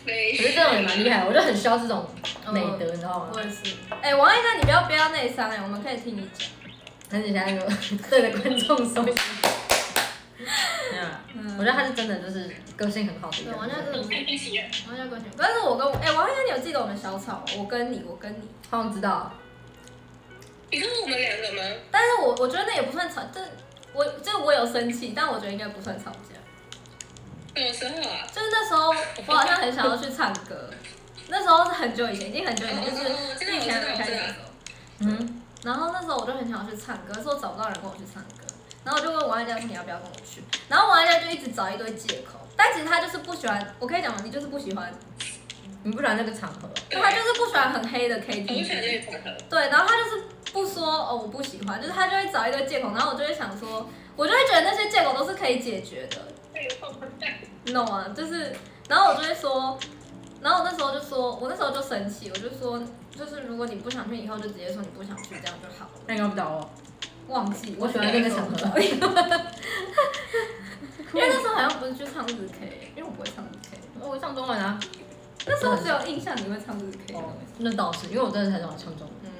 没可是这种也蛮厉害，我就很需要这种美德，你知道吗？ 我也是。哎，王一佳，你不要不要内伤哎，我们可以听你讲。 那你现在给我对着观众说一下。没有啦，我觉得他是真的就是个性很好的一个对， 人。 王一佳真的是， 太不起了。 王一佳个性。但是我跟哎，王一佳，你有记得我们小吵吗？我跟你，我跟你。 好像知道。 你说我们两个吗？ 但是我我觉得那也不算吵，这我这我有生气，但我觉得应该不算吵架。 有时候啊， 就是那时候我好像很想要去唱歌，那时候是很久以前，已经很久以前，就是以前没开始的时候。 嗯。 然后那时候我就很想要去唱歌，可是我找不到人跟我去唱歌，然后我就问王爱佳说你要不要跟我去，然后王爱佳就一直找一堆借口，但其实他就是不喜欢，我可以讲吗？你就是不喜欢， 你不喜欢那个场合。 对，他就是不喜欢很黑的 K 我 T 不喜欢 V。 这个场合。 对，然后他就是不说哦我不喜欢，就是他就会找一堆借口，然后我就会想说，我就会觉得那些借口都是可以解决的。你懂吗？就是，然后我就会说，然后我那时候就说，我那时候就生气，我就说，就是如果你不想去，以后就直接说你不想去，这样就好了。 那你要不找我？ 忘记， 我喜欢那个场合。 因为那时候好像不是去唱日 K， 因为我不会唱日 K， 我会唱中文啊。 那时候只有印象你会唱日 K。 哦，那倒是，因为我真的很喜欢唱中文。 嗯。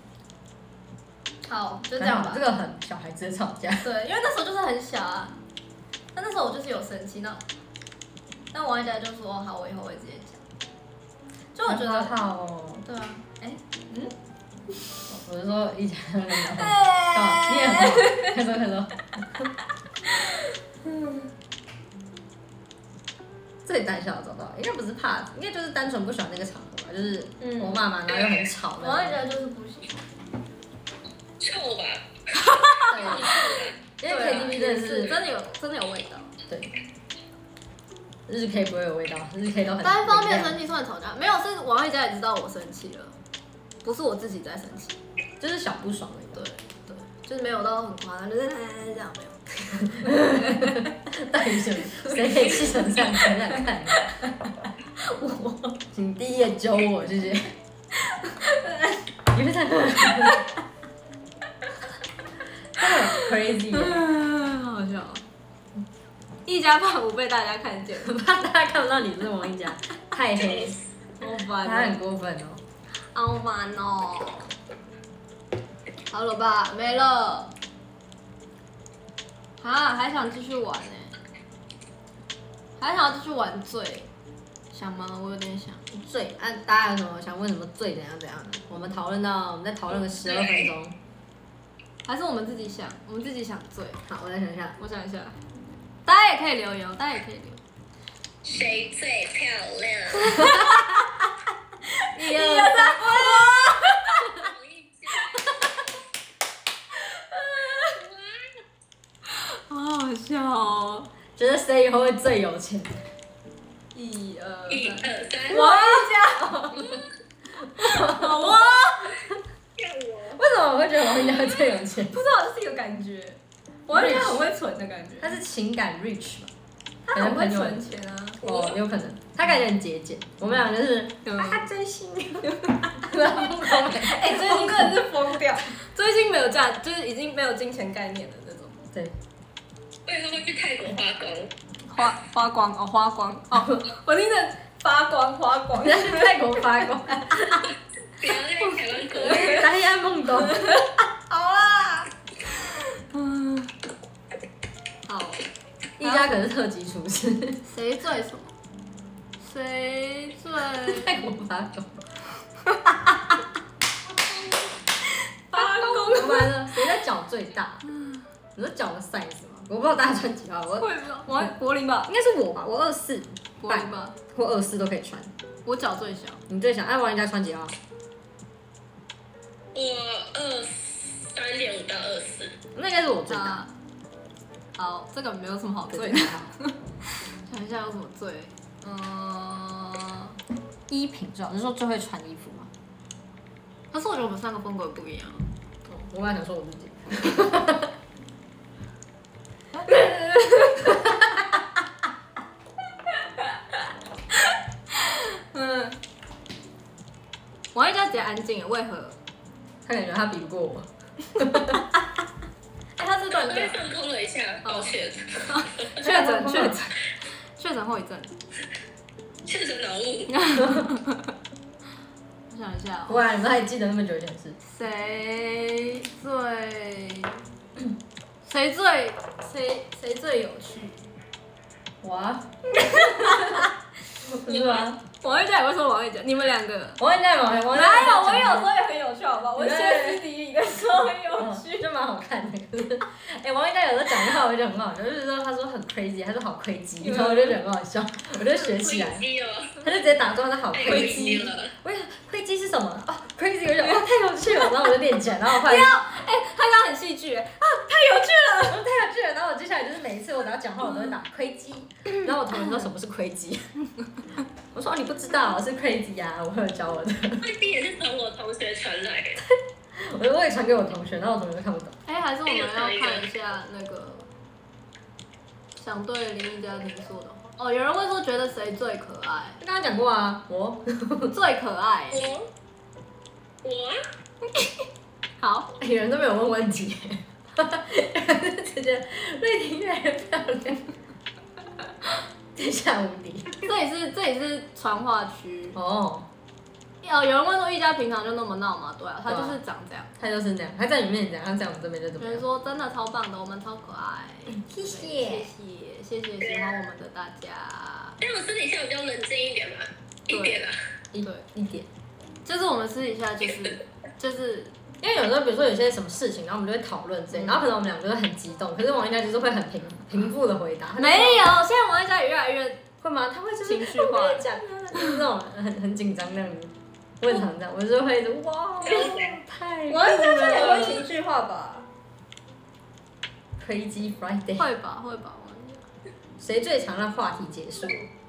好，就这样吧。 这个很小孩子的吵架。 对，因为那时候就是很小啊。但那时候我就是有生气，那但王一佳就说好，我以后会直接讲。就我觉得好哦。 对啊，哎，嗯， 我是说一家人的。 哎， 你也很好，快说快说。嗯。最胆小的找到，应该不是怕，应该就是单纯不喜欢那个场合吧，就是我骂嘛，然后又很吵。 王一佳就是不喜欢。 臭吧。 因为 K T V 真的是真的有真的有味道。 对。日 K 不会有味道，日 K 都很。 单方面生气算吵架，没有是王一佳也知道我生气了，不是我自己在生气， 就是小不爽而已。 对对，就是没有到很夸张，就是这样没有。 到底是谁可以气成这样？想想看。我，请第一页揪我，谢谢。你会唱歌？Crazy， 好好笑。一家怕不被大家看见， 怕大家看不到你是王一佳，太黑， 好烦， 他很过分哦， 好烦哦。好了吧，没了。啊，还想继续玩呢、欸，还想继续玩醉，想吗？我有点想。 醉，啊，大家有什么想问什么醉怎样怎样的？我们讨论到，我们再讨论个十二分钟。 还是我们自己想，我们自己想醉。 好，我再想一下， 我想一下，大家也可以留言，大家也可以留。 谁最漂亮？ 一二三，我！好好笑哦！ 觉得谁以后会最有钱？ 一二一二三， 王一佳，好啊！ 为什么我会觉得王一佳会最有钱？ 不知道，就是一个感觉。王一佳很会存的感觉， 他是情感 rich 嘛？ 他很会存钱啊。 哦，有可能，他感觉很节俭。我们俩就是啊，追星， 哎，追星真的是疯掉，追星没有价，就是已经没有金钱概念的那种。 对。 我以后会去泰国花光。 花花光哦，花光哦，我听着发光花光， 泰国发光。 不要在台湾国语。 大家梦懂。 好啦。嗯。好。 一家可是特级厨师。 谁最什么？谁最？ 泰国发光。 发光。 完了，谁的脚最大？你说脚的 size 吗？我不知道大家穿几号，我会不知道，我柏林吧， 应该是我吧，我二四， 柏林吧， 或二四都可以穿。 我脚最小， 你最小，哎，王一佳穿几号？ 我二三点五到二四， 那应该是我最大。 好，这个没有什么好醉的。想一下有什么醉？嗯， 衣品最好，就是说最会穿衣服吗？ 可是我觉得我们三个风格不一样。 我本来想说我自己。 嗯，王一佳直接安静，为何？ 他感觉他比不过我。 哎，他是断电， 放空了一下，抱歉。 确诊，确诊，确诊后遗症。 现成脑雾。 我想一下、哦， 不然你们还记得那么久以前的事？ 谁最谁最谁谁最有趣？ 哇，不是吗？ 王慧佳也会说王慧佳，你们两个王一佳，王王哪有？我有时候也很有趣，好不好？我歇斯底里的时候很有趣， 就蛮好看的。可是，哎，王一佳有时候讲的话，我觉得很好笑，就是说他说很 crazy， 他说好亏机，然后我就觉得很好笑，我就学起来。他就直接打断他好亏机，我想亏机是什么？哦 ，crazy， 我就哦太有趣了，然后我就练起来，然后我后来不要，哎，他刚刚很戏剧，啊，太有趣了， 太有趣了，然后我接下来就是每一次我只要讲话，我都会打亏机，然后我同学说什么是亏机，我说哦你不知道是 crazy 呀，我会有教我的。 亏机也是从我同学传来的。 我我也传给我同学，然后我同学都看不懂。 哎，还是我们要看一下那个想对林一家庭说的话。哦，有人会说觉得谁最可爱？ 刚刚讲过啊，我最可爱。 我我好， 有人都没有问问题，直接瑞婷越来越漂亮，天下无敌。 这里是这里是传话区。 哦， 哦，有人问说一家平常就那么闹吗？对啊，他就是长这样。 他就是那样，他在你面前这样，他在我们这边就怎么样。 有人说真的超棒的，我们超可爱。 谢谢谢谢谢谢喜欢我们的大家。 因为我私底下比较冷静一点嘛，一点啊。 一对一点， 就是我们私底下就是就是因为有时候比如说有些什么事情，然后我们就会讨论这些，然后可能我们两个就会很激动，可是王一佳就是会很平平复的回答。 没有，现在王一佳也越来越会吗？他会就是情绪化我跟你讲啊，就是那种很很紧张那样子。我很常这样，我就会一直哇，太酷了。 王一佳现在也会情绪化吧？ Crazy Friday。 会吧会吧，王一佳谁最常让话题结束？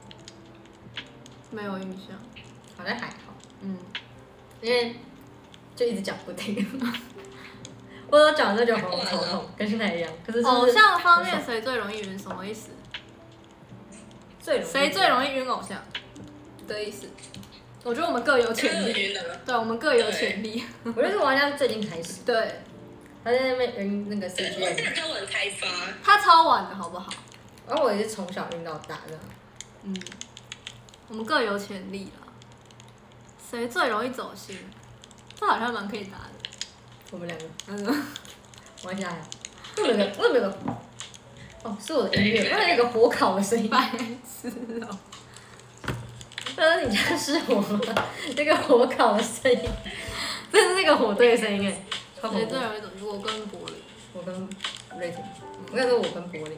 没有印象。 好像还好， 嗯， 因为就一直讲不停。我有讲的就很头痛，跟现在一样。可是偶像方面谁最容易晕？什么意思？ 最容易谁最容易晕偶像的意思？我觉得我们各有潜力，对，我们各有潜力。 我觉得是王家最近开始， 对， 他在那边晕那个 C G M， 他晚开发， 他超晚的好不好？ 然后我也是从小晕到大的。 嗯，我们各有潜力啦。谁最容易走心？这好像蛮可以答的。 我们两个， 嗯， 王家还好，为什么有个为什么有个？哦，是我的音乐，为什么有个火烤的声音？ 白痴哦。 呃，你家是我吗？那个火烤的声音，这是那个火堆的声音哎。 谁最容易走心？我跟柏林。 我跟瑞婷，我跟你说我跟柏林。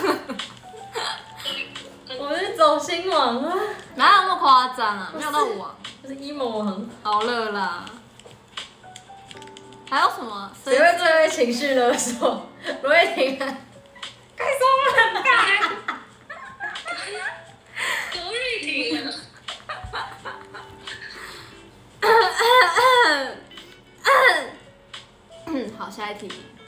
我们是走心王啊！ 哪有那么夸张啊？没有到网， 就是 emo 王。 好了啦。还有什么？ 谁会最会情绪勒索？罗瑞婷啊！该说我很大。 罗瑞婷啊！ 好，下一题。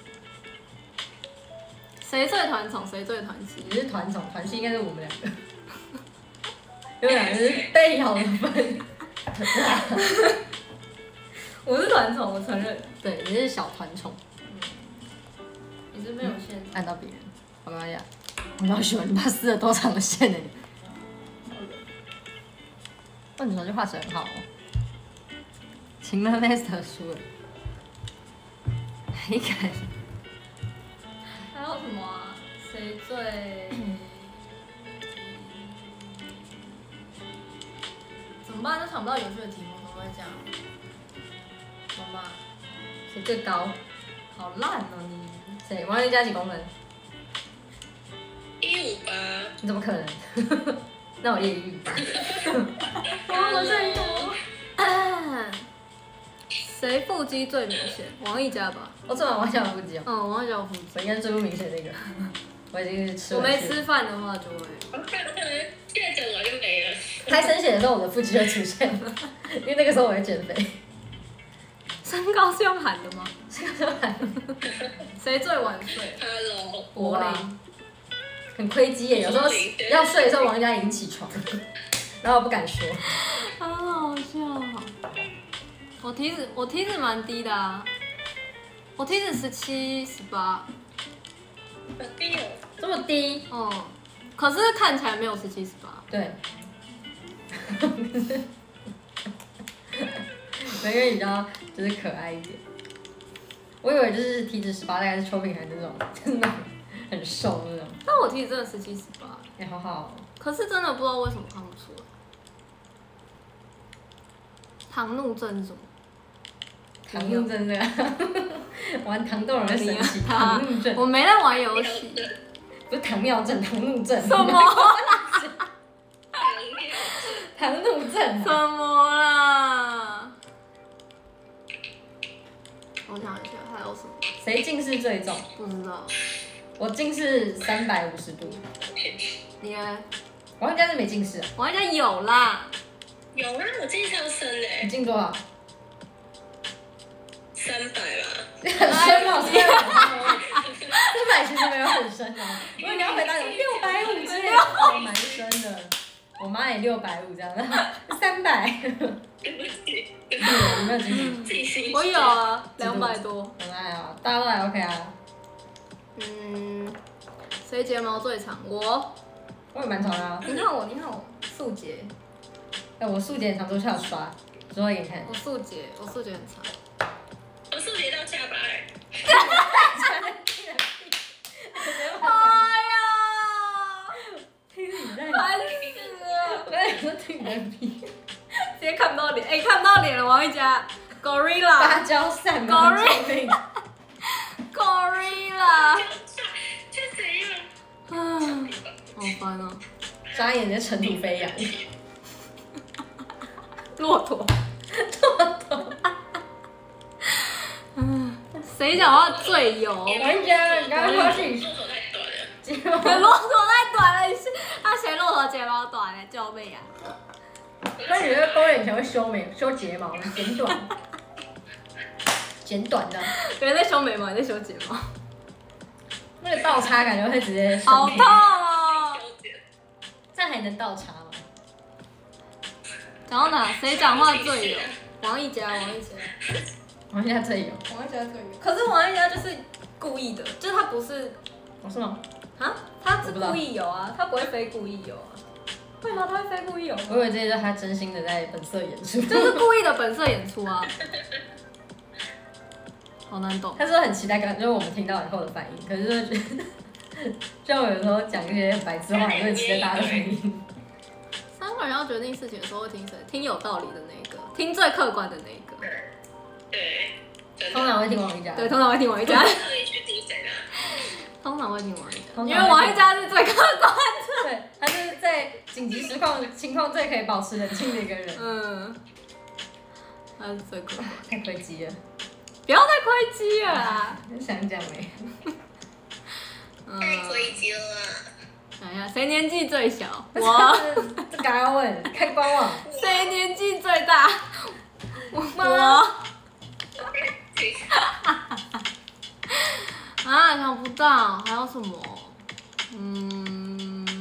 谁最团宠？谁最团欺？ 你是团宠，团欺应该是我们两个。因为两个是被咬的份。 我是团宠，我承认。 对，你是小团宠。 你是没有线。 按到别人，好吧呀。我要喜欢你爸撕了多长的线呢？哦，你手机画质很好哦。晴乐 Master 输了。还敢？ 还有什么啊？谁最？怎么办？都想不到有趣的题目，怎么会这样？怎么办？ 谁最高？ 好烂哦你！ 谁？王力加几公分？ 一五八。 你怎么可能？那我也一五八。 我最多。谁腹肌最明显？王一佳吧。 我做完王小腹肌哦。 嗯，王一佳有腹肌。 我应该最不明显那个。我已经是吃。 我没吃饭的话就会。 我看可能现在整完就没了。 开生血的时候，我的腹肌就出现了，因为那个时候我在减肥。 身高是用喊的吗？ 身高是用喊的。 谁最晚睡 ？Hello。 柏林。 很亏机耶，有时候要睡的时候，王一佳已经起床了，然后我不敢说。 好好笑。我体脂我体脂蛮低的啊，我体脂十七十八。 好低哦。 这么低？ 嗯，可是看起来没有十七十八。 对。 因为比较就是可爱一点。我以为就是体脂十八，大概是邱品涵那种，就是那种很瘦那种。 但我体脂真的十七十八， 哎，好好、哦。 可是真的不知道为什么看不出来。糖怒症是什么？ 糖怒症这个，玩糖豆人会生气。糖怒症。 我没在玩游戏。 不是糖尿症，糖怒症。 什么？ 糖怒症。 什么啦？我想一下，还有什么？ 谁近视最重？ 不知道。 我近视三百五十度。 你呢？ 王一佳是没近视啊。 王一佳有啦。 有啊，我近视要深嘞。 你近多少？ 三百吧。 很深哦，三百。三百其实没有很深哦。如果你要回答有六百五之类的，哦，蛮深的。我妈也六百五这样，三百。 对不起， 有没有近视？ 自己心。 我有啊，两百多。 很爱啊，大家都还 OK 啊。 嗯，谁睫毛最长？我。 我也蛮长的啊。 你看我，你看我，素洁。 哎，我素洁很长，都是要刷，之后给你看。 我素洁，我素洁很长。 我素洁到下巴哎。 哎呀！ 听你在。 烦死了！ 我刚才说听你在屁。 直接看不到脸，哎、欸，看不到脸了，王一佳 ，Gorilla， 芭蕉扇 ，Gorilla，Gorilla， 这谁呀？ 啊，好烦哦！ 眨眼就尘土飞扬。 骆驼， 骆驼。 嗯，谁讲话最油？ 王一佳，你刚刚说是骆驼太短了。 睫毛。 骆驼太短了，你是他嫌骆驼睫毛短了，救命啊！ 那你的勾眼前会修眉、修睫毛、剪短、剪短的。 有人在修眉毛，也在修睫毛。 那个倒插感觉会直接。 好痛哦！ 这样还能倒插吗？ 讲到哪？谁讲话最油？王一佳，王一佳， 王一佳最油。 王一佳最油。可是王一佳就是故意的，就是他不是。 哦，是吗？ 啊？他是故意油啊，他不会非故意油啊。会吗？他会非故意油？ 我以为这些是他真心的在本色演出， 就是故意的本色演出啊，好难懂。 他说很期待，就是我们听到以后的反应，可是就觉得，像我有时候讲一些很白痴话，也会期待大家的反应。 三个人要决定事情的时候会听谁？听有道理的那个，听最客观的那个。 对， 通常会听王一佳。 对，通常会听王一佳。 特意去听谁呢？ 通常会听王一佳，因为王一佳是最客观的。 对，他是在紧急实况情况最可以保持冷静的一个人。 嗯，他是最客观。 太亏机了， 不要再亏机了啦！ 想讲没？ 嗯， 太亏机了啦！ 想一下，谁年纪最小？我。 这刚要问，看官网。 谁年纪最大？我。啊，想不到，还有什么？嗯，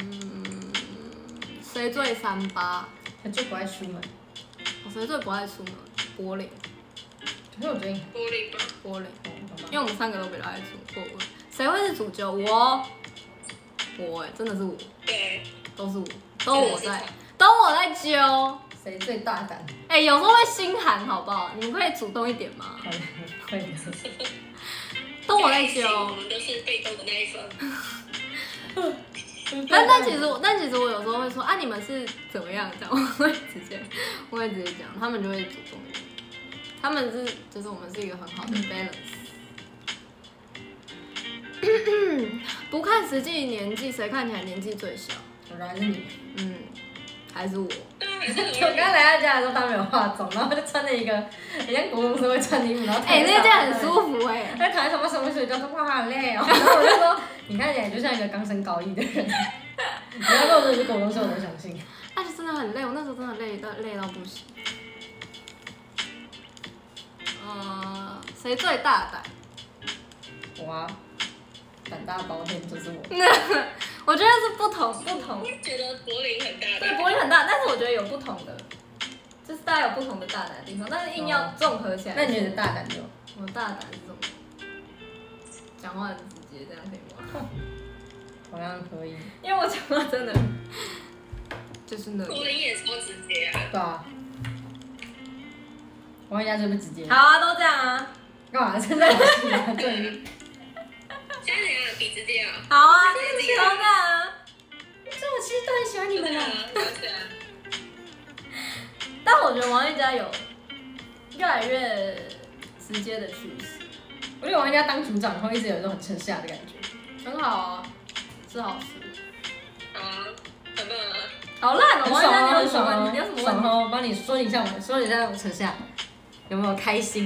谁最三八？ 他最不爱出门。 我谁最不爱出门？柏林。 可是我最近玻璃吗？ 柏林，因为我们三个都比较爱出国。谁会是主角？我，我哎、欸，真的是我。 对， 都是我，都我在，都我在揪。 谁最大胆？ 哎、欸，有时候会心寒，好不好？你们可以主动一点吗？ 会的。 都我在揪。 我们都是被动的那一方。 但但其实我，但其实我有时候会说啊，你们是怎么样这样，我会直接，我会直接讲，他们就会主动一点。他们是，就是我们是一个很好的 balance。不看实际年纪，谁看起来年纪最小？ 我说还是你。 嗯，还是我。 我刚刚来他家的时候，他没有化妆，然后就穿了一个很像国中生会穿的衣服，然后哎、欸，那件很舒服哎、欸。 他躺在床上什么睡觉，说哇好累哦，然后我就说你看起来就像一个刚升高一的人，你要跟我说你是国中生，我都相信。 但是真的很累，我那时候真的累到累到不行。呃，谁最大胆？ 我啊，胆大包天就是我。 我觉得是不同不同。 觉得柏林很大。 对，柏林很大，但是我觉得有不同的，就是大家有不同的大胆的地方，但是硬要综合起来。 那你觉得大胆就？ 我大胆是什么？讲话很直接，这样可以吗？ 好像可以。 因为我讲话真的， 就是那个。 柏林也超直接啊。 对啊。王一佳最不直接。 好啊，都这样啊。 干嘛称赞我自己啊？这里。 现在怎样？比直接啊？ 好啊，都这样啊。 这我其实都很喜欢你们啊。 但我觉得王一佳有越来越直接的趋势。 我觉得王一佳当组长后一直有一种很城下的感觉， 很好啊，是好事。 啊，很棒啊！ 好烂哦，王一佳，你有很爽哦， 什么问题？你有什么问题？ 爽哦！帮你说一下，我说一下我城下有没有开心？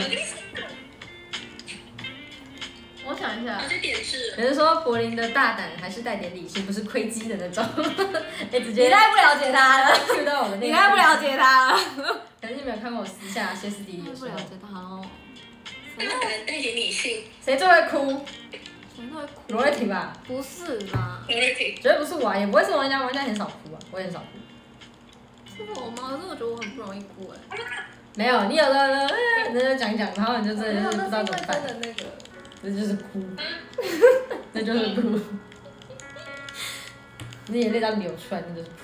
我想一下， 我去点痣。 有人说柏林的大胆还是带点理性，不是亏鸡的那种。哎，直接你太不了解他了， 去到我的那个， 你太不了解他了。 可是你没有看过我私下歇斯底里的时候不了。解他哦。 大胆带点理性。 谁最会哭？ 谁会哭？ 罗瑞婷吧？ 不是啦， 罗瑞婷。 绝对不是我啊，也不会是王一佳，王一佳很少哭啊，我也很少哭。 是我吗？可是我觉得我很不容易哭哎。 没有，你有的人那就讲一讲，然后你就真的是不知道怎么办。 真的那个， 这就是哭，这就是哭。你眼泪这样流出来，那就是哭。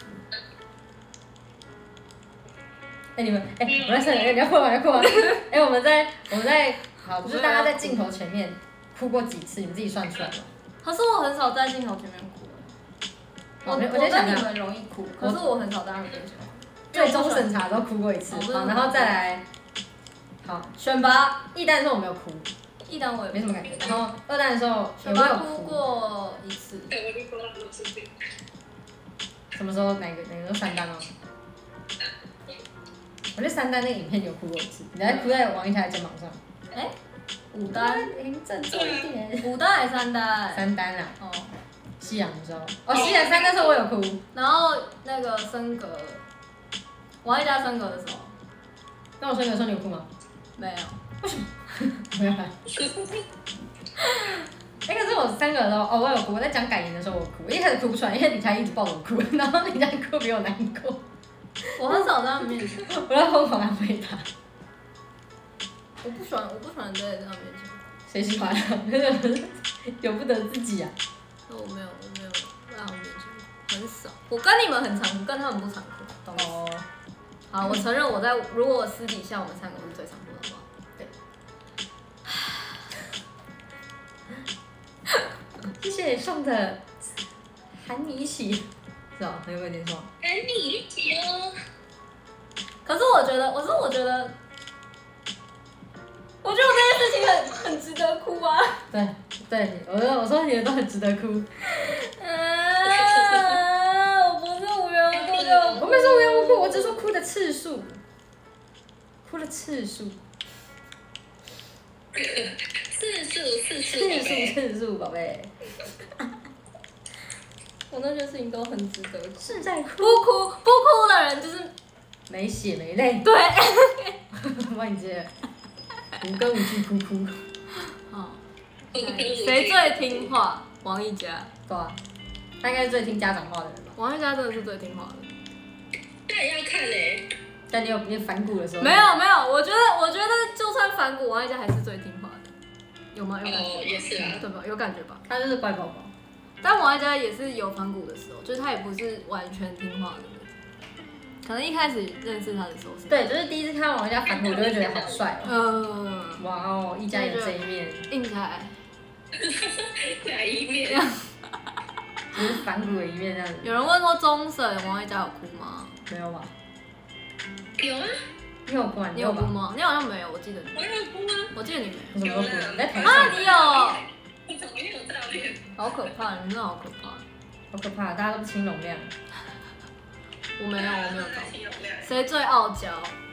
哎、欸，你们，哎、欸，我在想，你要哭吗？你要哭吗？哎、欸，我们在，我们在，好，就是大家在镜头前面哭过几次，你们自己算出来吗？ 可是我很少在镜头前面哭。我我跟你们容易哭，可是我很少在他们面前哭。 最终审查都哭过一次，好，然后再来，好，选拔一单的时候我没有哭， 一单我也没什么感觉，然后二单的时候选拔哭过一次。 对，我就哭了很多次。 什么时候？哪个？哪个时候三单哦？我觉得三单那个影片有哭过一次，你还哭在王一佳的肩膀上。 哎、欸，五单， 振作一点。 五单还是三单？ 三单啦。 哦。 夕阳的时候，哦，夕阳三单的时候我有哭。 然后那个升格，王一佳升格的时候， 那我升格的时候你有哭吗？ 没有。 为什么？没有。哎，可是我三个的时候，哦，我有哭。我在讲感言的时候我哭，我一开始哭不出来，因为李佳一直抱着我哭，然后李佳哭比我难过。 我很少在他们面前， 我在疯狂安慰他。 我不喜欢，我不喜欢在他们面前。 谁喜欢啊？由不得自己啊。 那我没有，我没有在他们面前，很少。我跟你们很常哭，跟他们不常哭，懂吗？ 哦。 好，我承认我在，如果我私底下我们三个是最常哭的，好不好？ 对。谢谢你送的，喊你一起，是哦，很有点说。 喊你一起哦。 可是我觉得，我是我觉得，我觉得我这件事情很很值得哭啊。 对对，我说我说你们都很值得哭。 啊，我不是无缘无故就， 我没说无缘无故，我只说哭的次数，哭的次数。 次数次数次数次数，宝贝。 我那些事情都很值得哭。 是在哭。 不哭不哭的人就是没血没泪。 对。 帮你接。无根无据哭哭。 好。谁最听话？王一佳。 对啊。他应该是最听家长话的人吧？ 王一佳真的是最听话的。 那也要看嘞。 但你有你反骨的时候。 没有没有，我觉得我觉得就算反骨，王一佳还是最听话的。有吗？有感觉吗？ 哦，也是啊， 对吧？有感觉吧？ 他就是乖宝宝。 但王一佳也是有反骨的时候，就是他也不是完全听话的那种。可能一开始认识他的时候是。 对，就是第一次看到王一佳反骨，我就会觉得好帅哦。 嗯。 哇哦，一佳有这一面。 硬起来。 哪一面？ 就是反骨的一面这样子。 有人问说终审王一佳有哭吗？ 没有吧？ 有啊。 你有哭吗？ 你有哭吗？你好像没有，我记得你。 我有哭啊。 我记得你没有。 我什么都哭？你在台上。 啊，你有。 你怎么没有照片？ 好可怕，你真的好可怕。 好可怕，大家都不清容量。 我没有，我没有照片。谁最傲娇？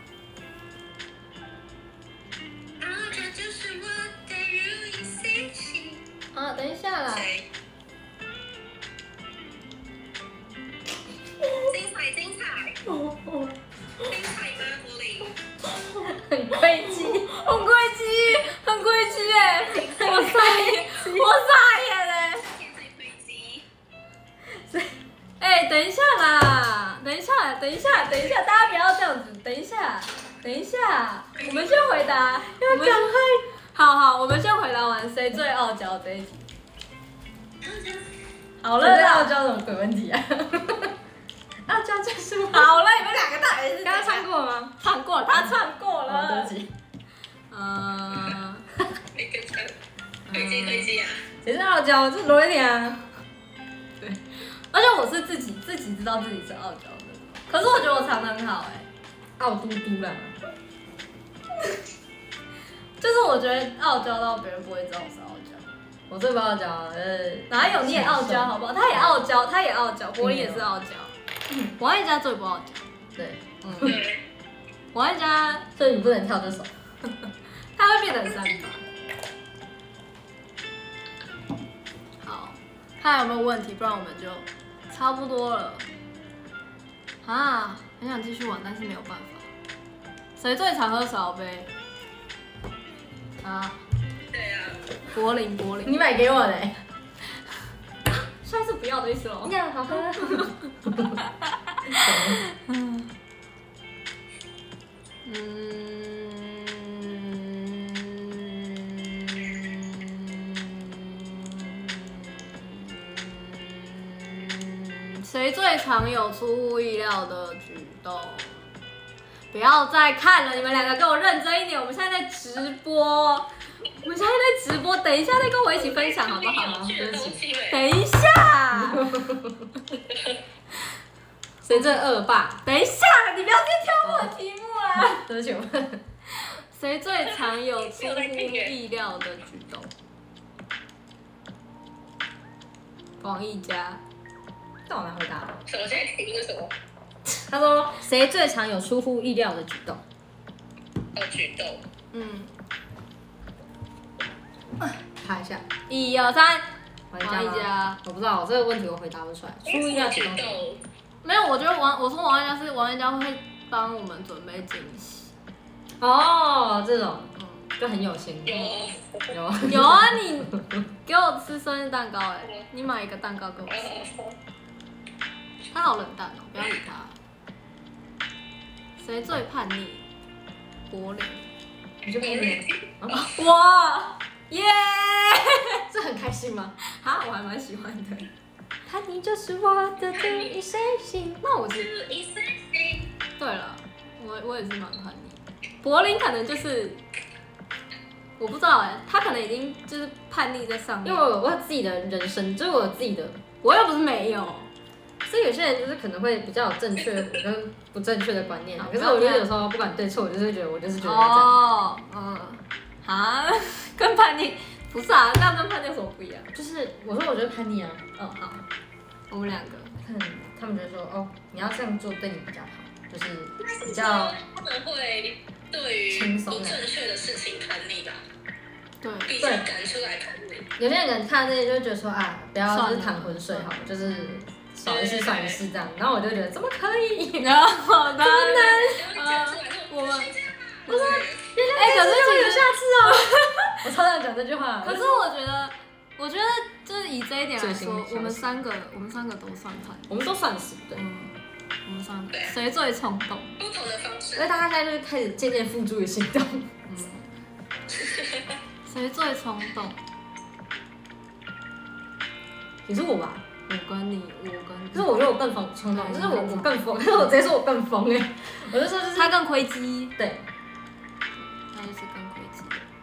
啊，等一下啦。 精彩精彩！精彩吗，柏林？ 很亏机， 很亏机，很亏机哎！我傻眼，我傻眼嘞！哎，等一下啦，等一下，等一下，等一下，大家不要这样子，等一下，等一下，我们先回答， 要赶快。 好好，我们先回答完谁最傲娇这一题。好了啦， 啦， 傲娇什么鬼问题啊？ 傲娇就是我。 好了，你们两个到底是刚刚唱过了吗？ 唱过了，他唱过了。 哦，对不起。 嗯， 那个唱，飞机飞机啊！ 谁是傲娇？这是罗一婷啊。 对，而且我是自己自己知道自己是傲娇的，可是我觉得我唱得很好哎、 欸，傲嘟嘟啦。 就是我觉得傲娇到别人不会知道我是傲娇。 我最不傲娇，呃， 哪有你也傲娇好不好？他也傲娇，他也傲娇，柏林也是傲娇。嗯，王爱佳最不傲娇。 对， 嗯，王爱佳， 所以你不能跳这首， 他会变得很三八。好，看有没有问题，不然我们就差不多了。啊，很想继续玩，但是没有办法。谁最常喝少杯？啊， 对啊， 柏林，柏林， 你买给我的、欸， 下次不要的意思喽。 呀，好喝。 嗯，谁最常有出乎意料的举动？不要再看了，你们两个跟我认真一点。我们现在在直播，我们现在在直播，等一下再跟我一起分享好不好？ 对不起， 等一下。 谁最恶霸？ 等一下，你不要再挑我的题目啦。 对不起，我问。 谁最常有出乎意料的举动？王一佳。 让我来回答。 什么？现在题目是什么？ 他说谁最常有出乎意料的举动？ 哦，举动。 嗯。 查一下。 一二三， 王一佳。 我不知道，这个问题我回答不出来。出乎意料举动。 没有，我觉得王，我说王一佳是王一佳会帮我们准备惊喜。 哦，这种，嗯，就很有心。 有。 有。 有啊，你给我吃生日蛋糕哎、欸，你买一个蛋糕给我吃。他好冷淡哦，不要理他。谁最叛逆？柏林。 你就变成哇耶！ 这很开心吗？ 哈，我还蛮喜欢的。 叛逆就是我的第一身心。 那我是一身心。 对了，我我也是蛮叛逆。柏林可能就是我不知道哎，他可能已经就是叛逆在上面。 因为我我有自己的人生，就是我有自己的， 我又不是没有。 所以有些人就是可能会比较有正确跟不正确的观念，可是我觉得有时候不管对错，我就是觉得我就是觉得这样。 哦，嗯，啊，跟叛逆不是啊，这样跟叛逆有什么不一样？ 就是我说我觉得叛逆啊， 嗯好，我们两个， 嗯，他们就说哦，你要这样做对你比较好，就是比较他们会对于不正确的事情叛逆吧？ 对， 比较敢出来叛逆。 有些人可能看这些就会觉得说啊，不要就是淌浑水好了，就是少一事算一事这样，然后我就觉得怎么可以？ 然后当然， 呃， 我们我说原来可是会有下次哦。我超想讲这句话。 可是我觉得，我觉得就是以这一点来说，我们三个，我们三个都算叛逆， 我们都算是对。 嗯，我们三个谁最冲动？ 不同的方式。 因为大家现在就是开始渐渐付诸于行动。 嗯，谁最冲动？ 也是我吧。 我跟你，我跟你， 可是我觉得我更疯冲动，就是我我更疯，可是我直接说我更疯哎，我就说就是他更亏机， 对， 他就是更亏机。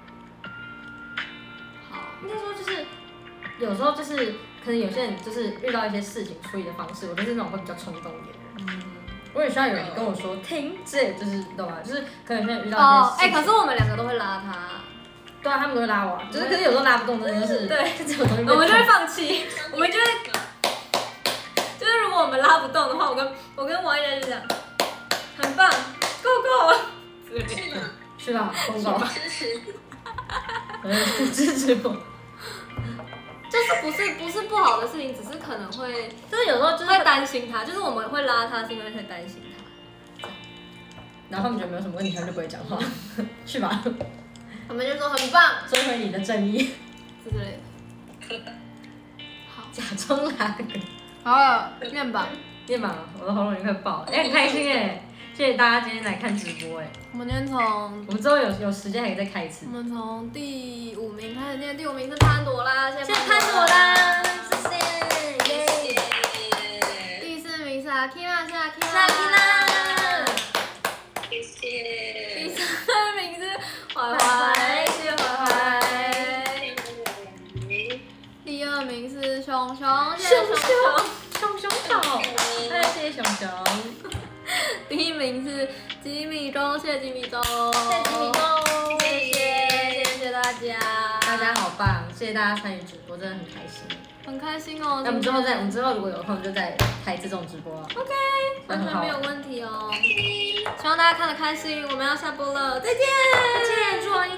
好， 应该说就是有时候就是可能有些人就是遇到一些事情处理的方式，我就是那种会比较冲动一点的人。嗯，我也需要有人跟我说停止，就是你懂吗？就是可能有些人遇到哦，哎，可是我们两个都会拉他。 对啊，他们都会拉我，就是可是有时候拉不动，真的就是对， 这种东西我们就会放弃，我们就会。就是如果我们拉不动的话，我跟我跟王一然就讲，很棒 ，Go Go， 是吗？ 是吧 ？Go Go， 支持， 嗯，支持我。 就是不是不是不好的事情，只是可能会， 就是有时候就是会担心他，就是我们会拉他，是因为会担心他。 然后他们觉得没有什么问题，他们就不会讲话，去吧。 我们就说很棒， 收回你的正义之类的。好， 假装拉梗。 好了，面板， 面板，我的喉咙已经快爆了，哎、欸，很开心哎，谢谢大家今天来看直播哎。 我们今天从， 我们之后有有时间还可以再开一次。 我们从第五名开始念，第五名是潘朵拉，谢谢潘朵拉，谢谢， 谢谢。 第四名是阿 Kina，谢谢下 Tina。 谢谢。 第三名是怀怀，谢谢怀怀。第二名是熊熊，谢谢熊熊。 熊熊好，哎，谢谢熊熊。 第一名是吉米中，谢谢吉米中， 谢谢吉米中， 谢谢谢谢大家， 大家好棒，谢谢大家参与直播，真的很开心。 很开心哦。 那我们之后再，我们之后如果有空就再开这种直播。 OK， 完全没有问题哦。希望大家看得开心，我们要下播了，再见。 再见，祝王一